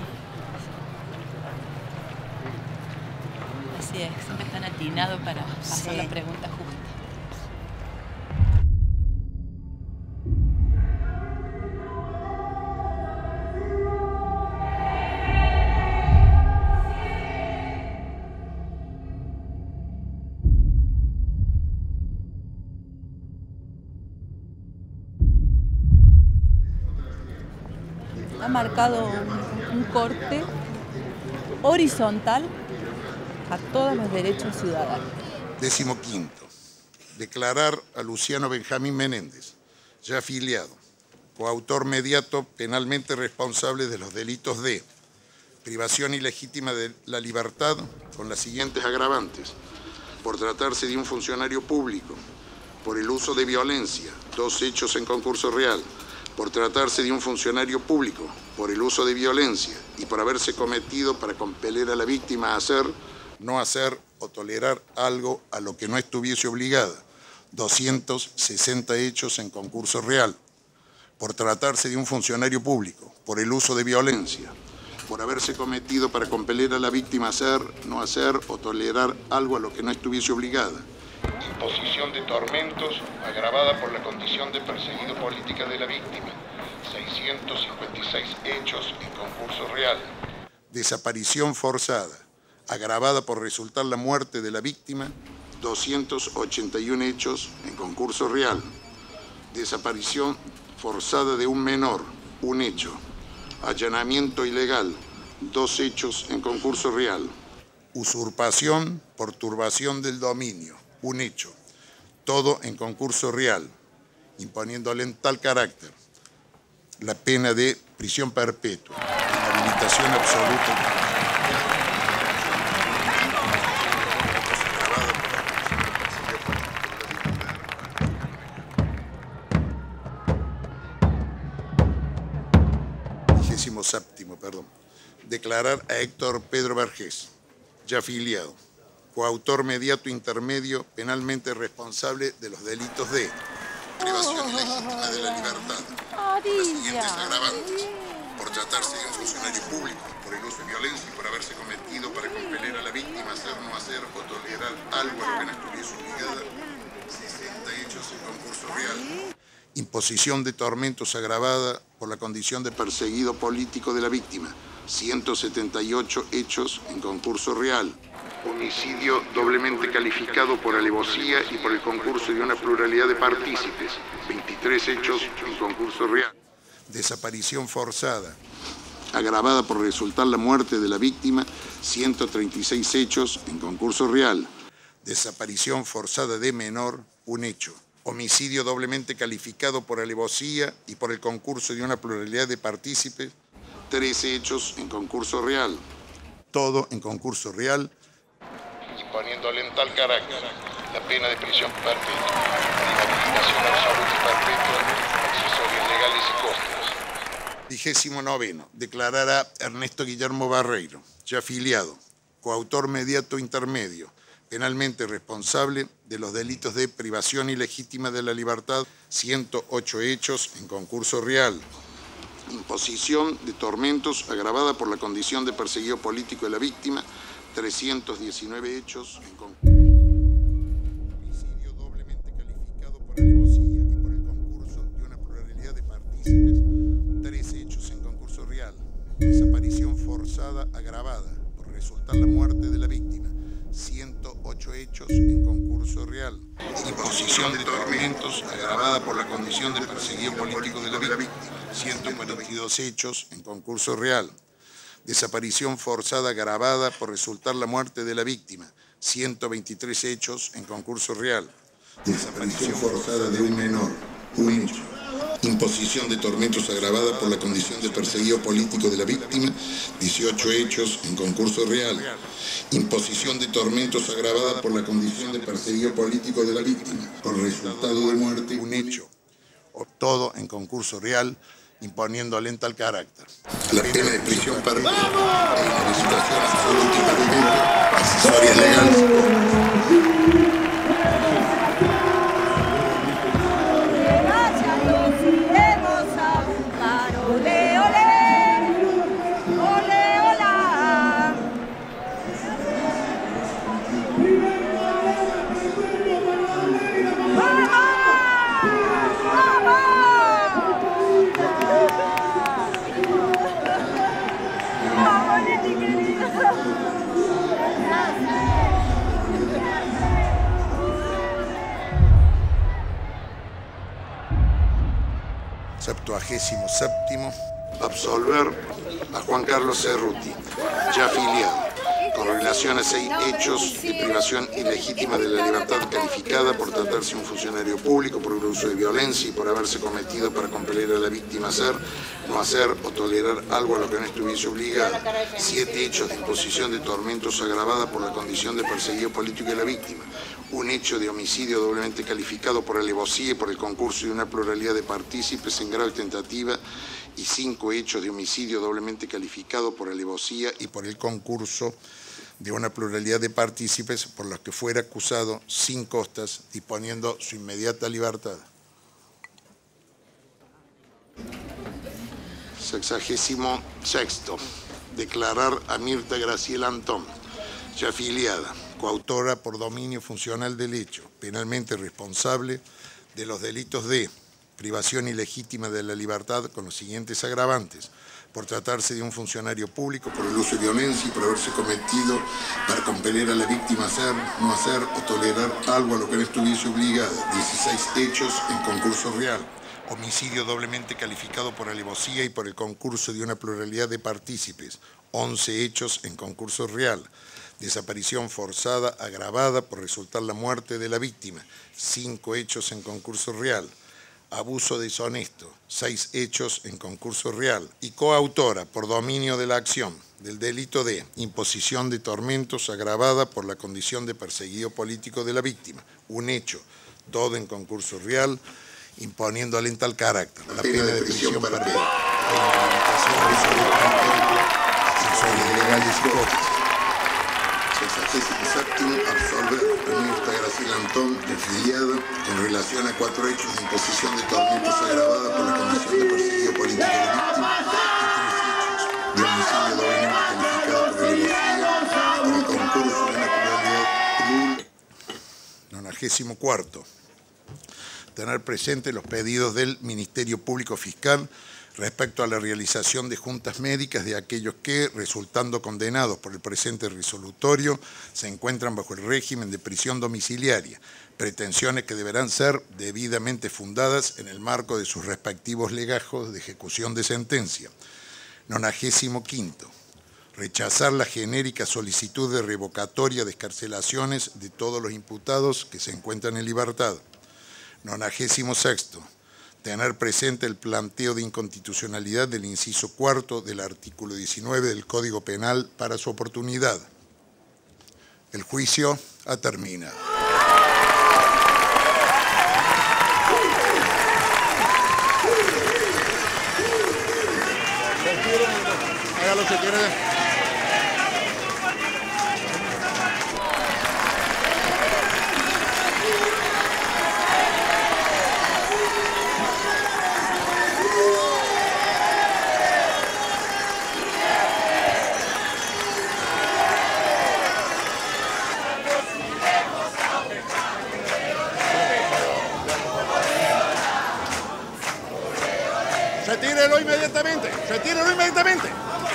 Así es, siempre están atinados para hacer sí. la pregunta justa. Ha marcado un, un corte horizontal a todos los derechos ciudadanos. Décimo quinto, declarar a Luciano Benjamín Menéndez, ya afiliado, coautor mediato penalmente responsable de los delitos de privación ilegítima de la libertad con las siguientes agravantes: por tratarse de un funcionario público, por el uso de violencia, dos hechos en concurso real, por tratarse de un funcionario público, por el uso de violencia y por haberse cometido para compeler a la víctima a hacer, no hacer o tolerar algo a lo que no estuviese obligada, doscientos sesenta hechos en concurso real, por tratarse de un funcionario público, por el uso de violencia, por haberse cometido para compeler a la víctima a hacer, no hacer o tolerar algo a lo que no estuviese obligada. Imposición de tormentos agravada por la condición de perseguido política de la víctima, seiscientos cincuenta y seis hechos en concurso real. Desaparición forzada, agravada por resultar la muerte de la víctima, doscientos ochenta y uno hechos en concurso real. Desaparición forzada de un menor, un hecho. Allanamiento ilegal, dos hechos en concurso real. Usurpación por turbación del dominio, un hecho. Todo en concurso real, imponiéndole en tal carácter la pena de prisión perpetua, inhabilitación absoluta. Séptimo, perdón. Declarar a Héctor Pedro Vergés, ya afiliado, coautor mediato intermedio penalmente responsable de los delitos de privación ilegítima de la libertad, con las siguientes agravantes: por tratarse de un funcionario público, por el uso de violencia y por haberse cometido para compeler a la víctima a hacer, no hacer o tolerar algo a lo que no estuviese obligada, sesenta hechos en concurso real. Imposición de tormentos agravada por la condición de perseguido político de la víctima, ciento setenta y ocho hechos en concurso real. Homicidio doblemente calificado por alevosía y por el concurso de una pluralidad de partícipes, veintitrés hechos en concurso real. Desaparición forzada, agravada por resultar la muerte de la víctima, ciento treinta y seis hechos en concurso real. Desaparición forzada de menor, un hecho. Homicidio doblemente calificado por alevosía y por el concurso de una pluralidad de partícipes, trece hechos en concurso real. Todo en concurso real, imponiéndole en tal carácter la pena de prisión perpetua, inhabilitación absoluta y perpetua, accesorios legales y costos. Vigésimo noveno, declarar a Ernesto Guillermo Barreiro, ya afiliado, coautor mediato intermedio, penalmente responsable de los delitos de privación ilegítima de la libertad, ciento ocho hechos en concurso real. Imposición de tormentos agravada por la condición de perseguido político de la víctima, trescientos diecinueve hechos en concurso. Homicidio doblemente calificado por alevosía y por el concurso de una pluralidad de partícipes, trece hechos en concurso real. Desaparición forzada agravada por resultar la muerte de la víctima, ciento ocho hechos en concurso real. Imposición de tormentos agravada por la condición de perseguido político de la víctima, ciento cuarenta y dos hechos en concurso real. Desaparición forzada agravada por resultar la muerte de la víctima, ciento veintitrés hechos en concurso real. Desaparición forzada de un menor, un hecho. Imposición de tormentos agravada por la condición de perseguido político de la víctima, dieciocho hechos en concurso real. Imposición de tormentos agravada por la condición de perseguido político de la víctima, por resultado de muerte, un hecho. O todo en concurso real, imponiendo alenta al carácter. La pena de prisión perpetua e inhabilitación absoluta y permanente, accesorias legales. Septuagésimo séptimo, absolver a Juan Carlos Cerruti, ya afiliado, con relación a seis hechos de privación ilegítima de la libertad calificada por tratarse de un funcionario público, por el uso de violencia y por haberse cometido para compeler a la víctima a hacer, no hacer o tolerar algo a lo que no estuviese obligado. Siete hechos de imposición de tormentos agravada por la condición de perseguido político de la víctima. Un hecho de homicidio doblemente calificado por alevosía y por el concurso de una pluralidad de partícipes en grave tentativa, y cinco hechos de homicidio doblemente calificado por alevosía y por el concurso de una pluralidad de partícipes por los que fuera acusado sin costas, disponiendo su inmediata libertad. Sexagésimo sexto, declarar a Mirta Graciela Antón, ya afiliada, coautora por dominio funcional del hecho, penalmente responsable de los delitos de privación ilegítima de la libertad con los siguientes agravantes: por tratarse de un funcionario público, por el uso de violencia y por haberse cometido para compeler a la víctima a hacer, no hacer o tolerar algo a lo que no estuviese obligada. dieciséis hechos en concurso real. Homicidio doblemente calificado por alevosía y por el concurso de una pluralidad de partícipes. once hechos en concurso real. Desaparición forzada agravada por resultar la muerte de la víctima. cinco hechos en concurso real. Abuso deshonesto, seis hechos en concurso real, y coautora por dominio de la acción del delito de imposición de tormentos agravada por la condición de perseguido político de la víctima, un hecho, todo en concurso real, imponiendo alenta al carácter, la pena de prisión perpetua, accesorias legales y costas. Sexagésimo séptimo, absolver a Mirta Graciela Antón, afiliada, en relación a cuatro hechos de imposición de tormentos agravada por la condición de perseguido político de la víctima, y tres hechos de homicidio doblemente calificado por alevosía, por el concurso de una pluralidad. Nonagésimo cuarto, tener presente los pedidos del Ministerio Público Fiscal respecto a la realización de juntas médicas de aquellos que, resultando condenados por el presente resolutorio, se encuentran bajo el régimen de prisión domiciliaria, pretensiones que deberán ser debidamente fundadas en el marco de sus respectivos legajos de ejecución de sentencia. Nonagésimo quinto, rechazar la genérica solicitud de revocatoria de excarcelaciones de todos los imputados que se encuentran en libertad. Nonagésimo sexto, tener presente el planteo de inconstitucionalidad del inciso cuarto del artículo diecinueve del Código Penal para su oportunidad. El juicio ha terminado. Hágalo si quiere. Retírelo inmediatamente, retírelo inmediatamente.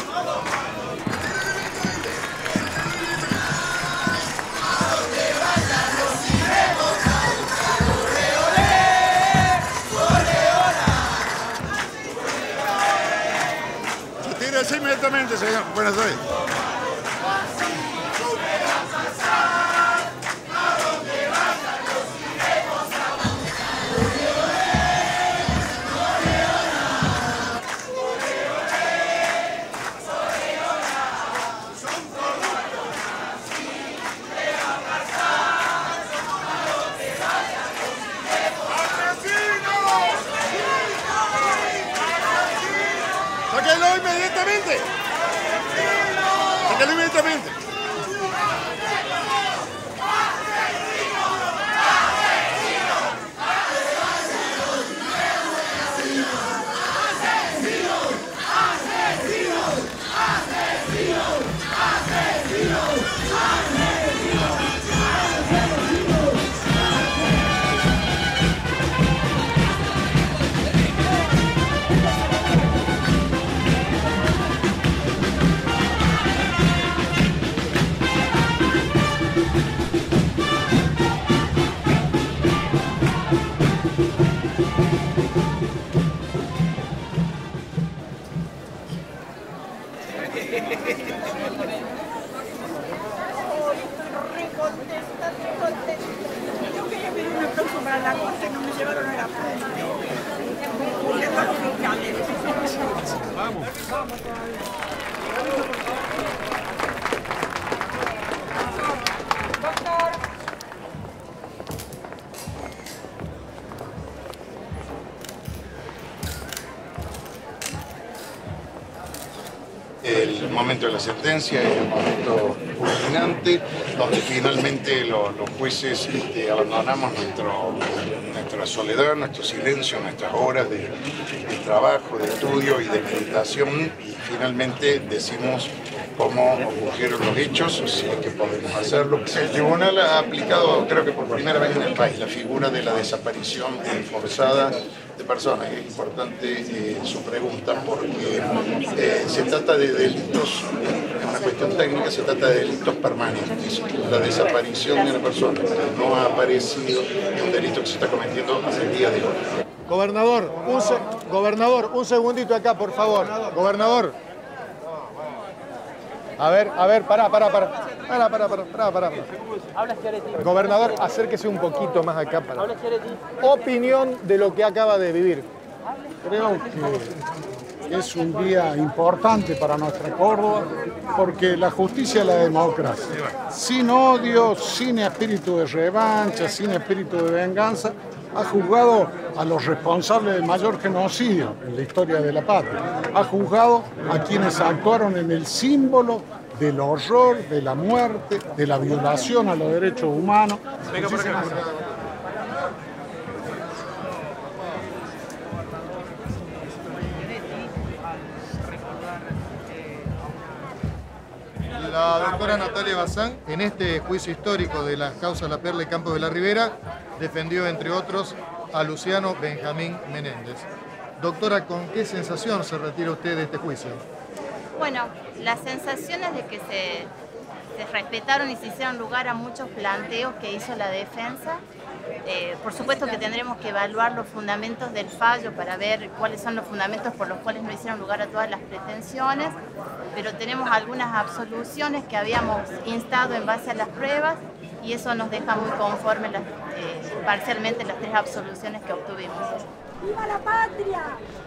Retírese inmediatamente, señor. Buenas tardes. la corte no me llevaron a la prensa. Huyendo a los fiscales. Vamos. Vamos El momento de la sentencia es el momento culminante, donde finalmente lo, los jueces este, abandonamos nuestro, nuestra soledad, nuestro silencio, nuestras horas de, de trabajo, de estudio y de meditación, y finalmente decimos cómo ocurrieron los hechos, si es que podemos hacerlo. El tribunal ha aplicado, creo que por primera vez en el país, la figura de la desaparición forzada de personas. Es importante eh, su pregunta porque eh, se trata de delitos, es una cuestión técnica, se trata de delitos permanentes. La desaparición de una persona que no ha aparecido es un delito que se está cometiendo hasta el día de hoy. Gobernador, un, se gobernador, un segundito acá, por favor. Gobernador. A ver, a ver, pará, pará, pará. Pará, pará, pará, pará, pará. Habla Schiaretti. Gobernador, acérquese un poquito más acá. Para... Opinión de lo que acaba de vivir. Creo que es un día importante para nuestra Córdoba, porque la justicia es la democracia. Sin odio, sin espíritu de revancha, sin espíritu de venganza, ha juzgado a los responsables del mayor genocidio en la historia de la patria. Ha juzgado a quienes actuaron en el símbolo del horror, de la muerte, de la violación a los derechos humanos. Venga por acá. La doctora Natalia Bazán, en este juicio histórico de las causas La Perla y Campos de la Ribera, defendió, entre otros, a Luciano Benjamín Menéndez. Doctora, ¿con qué sensación se retira usted de este juicio? Bueno, la sensación es de que se, se respetaron y se hicieron lugar a muchos planteos que hizo la defensa. Eh, por supuesto que tendremos que evaluar los fundamentos del fallo para ver cuáles son los fundamentos por los cuales no hicieron lugar a todas las pretensiones, pero tenemos algunas absoluciones que habíamos instado en base a las pruebas y eso nos deja muy conformes las, eh, parcialmente las tres absoluciones que obtuvimos. ¡Viva la patria!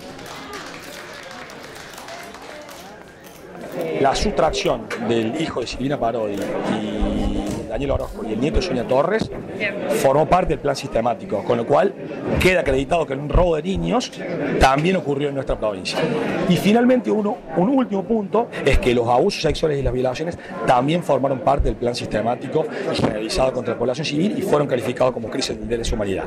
La sustracción del hijo de Silvina Parodi y Daniel Orozco y el nieto de Sonia Torres formó parte del plan sistemático, con lo cual queda acreditado que un robo de niños también ocurrió en nuestra provincia. Y finalmente uno, un último punto es que los abusos sexuales y las violaciones también formaron parte del plan sistemático realizado contra la población civil y fueron calificados como crímenes de lesa humanidad.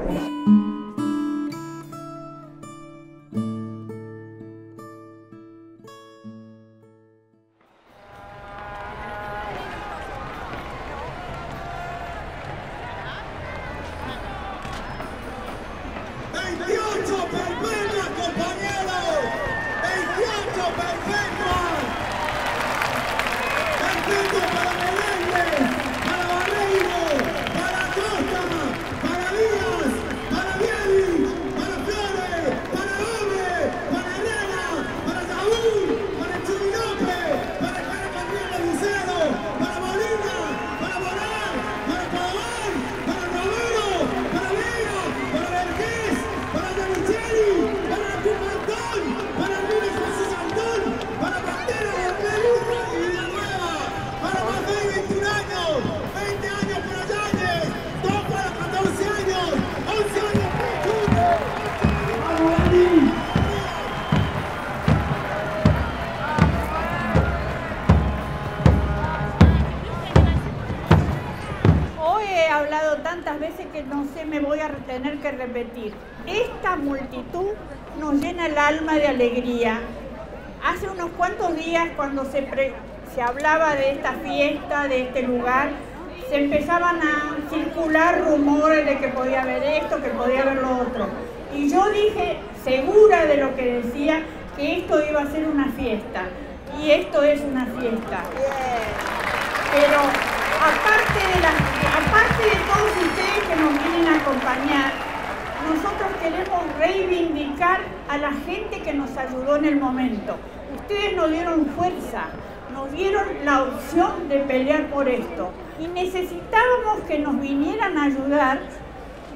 Tener que repetir. Esta multitud nos llena el alma de alegría. Hace unos cuantos días, cuando se, pre se hablaba de esta fiesta, de este lugar, se empezaban a circular rumores de que podía haber esto, que podía haber lo otro. Y yo dije, segura de lo que decía, que esto iba a ser una fiesta. Y esto es una fiesta. Pero aparte de, la, aparte de todos ustedes que nos vienen a acompañar, nosotros queremos reivindicar a la gente que nos ayudó en el momento. Ustedes nos dieron fuerza, nos dieron la opción de pelear por esto. Y necesitábamos que nos vinieran a ayudar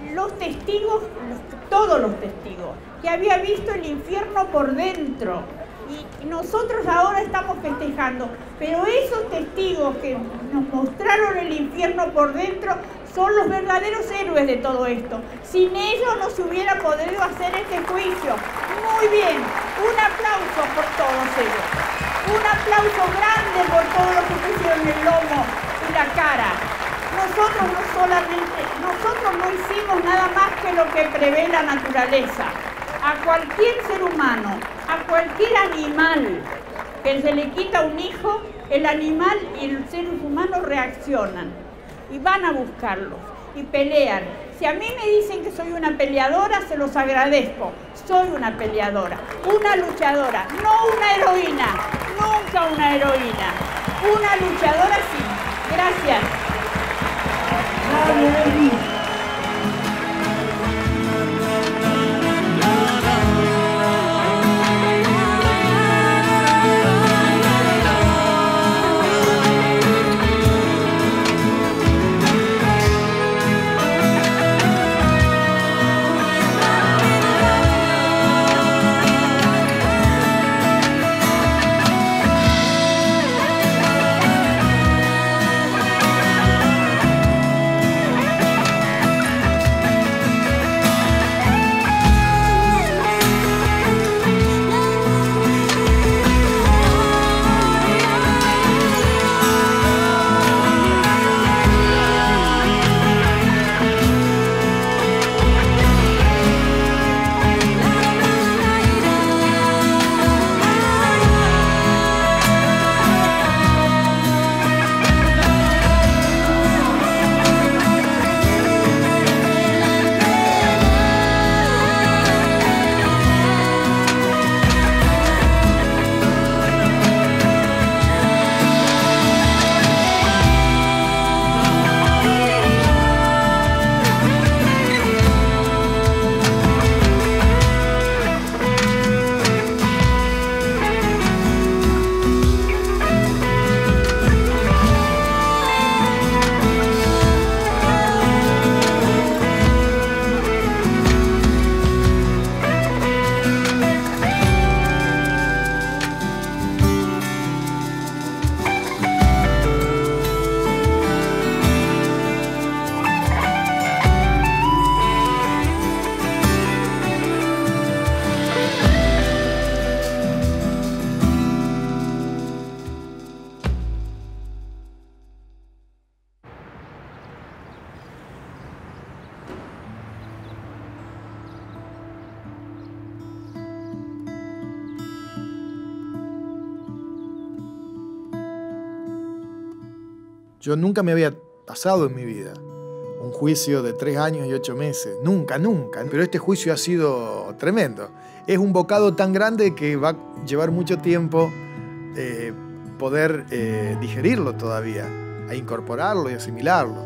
los testigos, los, todos los testigos, que había visto el infierno por dentro. Y nosotros ahora estamos festejando, pero esos testigos que nos mostraron el infierno por dentro son los verdaderos héroes de todo esto. Sin ellos no se hubiera podido hacer este juicio. Muy bien, un aplauso por todos ellos. Un aplauso grande por todos los que pusieron el lomo y la cara. Nosotros no solamente, nosotros no hicimos nada más que lo que prevé la naturaleza. A cualquier ser humano, a cualquier animal que se le quita un hijo, el animal y el ser humano reaccionan y van a buscarlos y pelean. Si a mí me dicen que soy una peleadora, se los agradezco. Soy una peleadora, una luchadora, no una heroína, nunca una heroína. Una luchadora sí. Gracias. Yo nunca me había pasado en mi vida un juicio de tres años y ocho meses. Nunca, nunca. Pero este juicio ha sido tremendo. Es un bocado tan grande que va a llevar mucho tiempo eh, poder eh, digerirlo todavía, a incorporarlo y asimilarlo.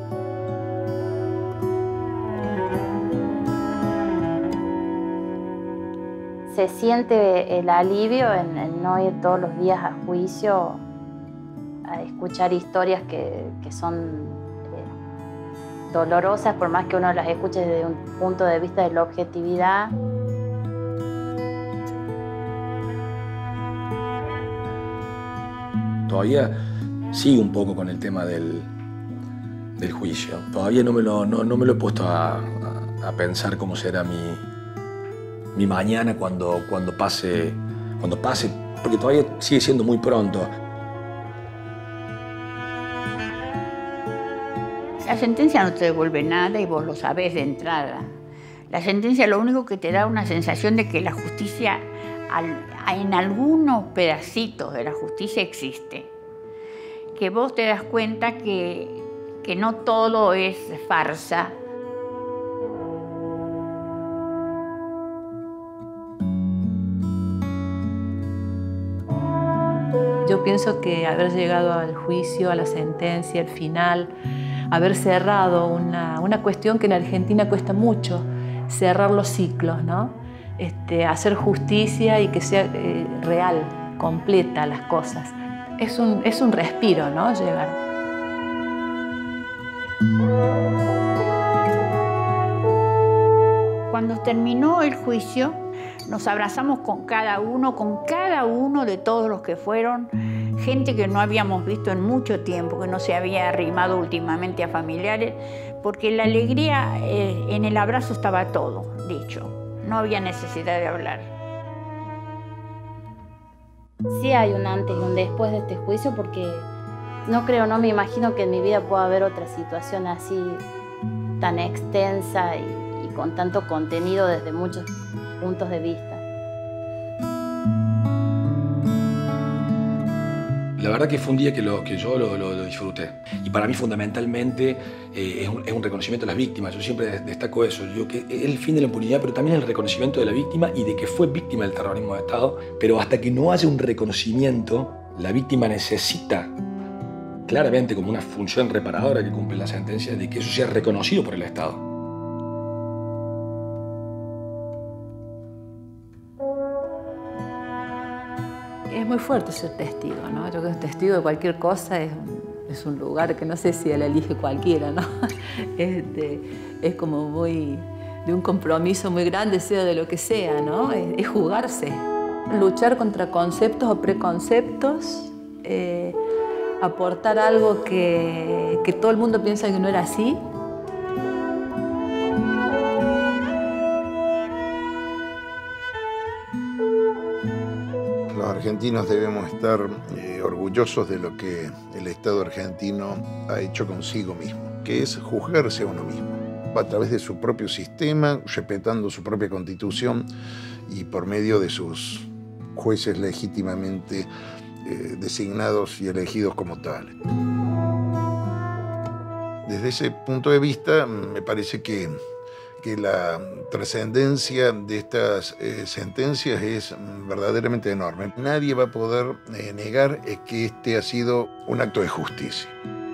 Se siente el alivio en, en no ir todos los días a juicio, a escuchar historias que, que son eh, dolorosas, por más que uno las escuche desde un punto de vista de la objetividad. Todavía sigo un poco con el tema del, del juicio. Todavía no me lo, no, no me lo he puesto a, a, a pensar cómo será mi, mi mañana cuando, cuando, pase, cuando pase, porque todavía sigue siendo muy pronto. La sentencia no te devuelve nada y vos lo sabés de entrada. La sentencia lo único que te da una sensación de que la justicia, en algunos pedacitos de la justicia existe. Que vos te das cuenta que, que no todo es farsa. Yo pienso que haber llegado al juicio, a la sentencia, al final, haber cerrado una, una cuestión que en Argentina cuesta mucho, cerrar los ciclos, ¿no? Este, hacer justicia y que sea eh, real, completa las cosas. Es un, es un respiro, ¿no? Llegar. Cuando terminó el juicio, nos abrazamos con cada uno, con cada uno de todos los que fueron, gente que no habíamos visto en mucho tiempo, que no se había arrimado últimamente a familiares, porque la alegría eh, en el abrazo estaba todo dicho, no había necesidad de hablar. Sí hay un antes y un después de este juicio, porque no creo, no me imagino que en mi vida pueda haber otra situación así tan extensa y, y con tanto contenido desde muchos puntos de vista. La verdad que fue un día que, lo, que yo lo, lo, lo disfruté. Y para mí fundamentalmente eh, es, un, es un reconocimiento de las víctimas. Yo siempre destaco eso. Yo que es el fin de la impunidad, pero también el reconocimiento de la víctima y de que fue víctima del terrorismo de Estado. Pero hasta que no haya un reconocimiento, la víctima necesita claramente como una función reparadora que cumple la sentencia de que eso sea reconocido por el Estado. Es muy fuerte ser testigo, ¿no? Yo creo que testigo de cualquier cosa es, es un lugar que no sé si la elige cualquiera, ¿no? Este, es como muy de un compromiso muy grande, sea de lo que sea, ¿no? Es, es jugarse. Luchar contra conceptos o preconceptos, eh, aportar algo que, que todo el mundo piensa que no era así. Los argentinos debemos estar eh, orgullosos de lo que el Estado argentino ha hecho consigo mismo, que es juzgarse a uno mismo, a través de su propio sistema, respetando su propia constitución y por medio de sus jueces legítimamente eh, designados y elegidos como tales. Desde ese punto de vista, me parece que que la trascendencia de estas eh, sentencias es verdaderamente enorme. Nadie va a poder eh, negar eh, que este ha sido un acto de justicia.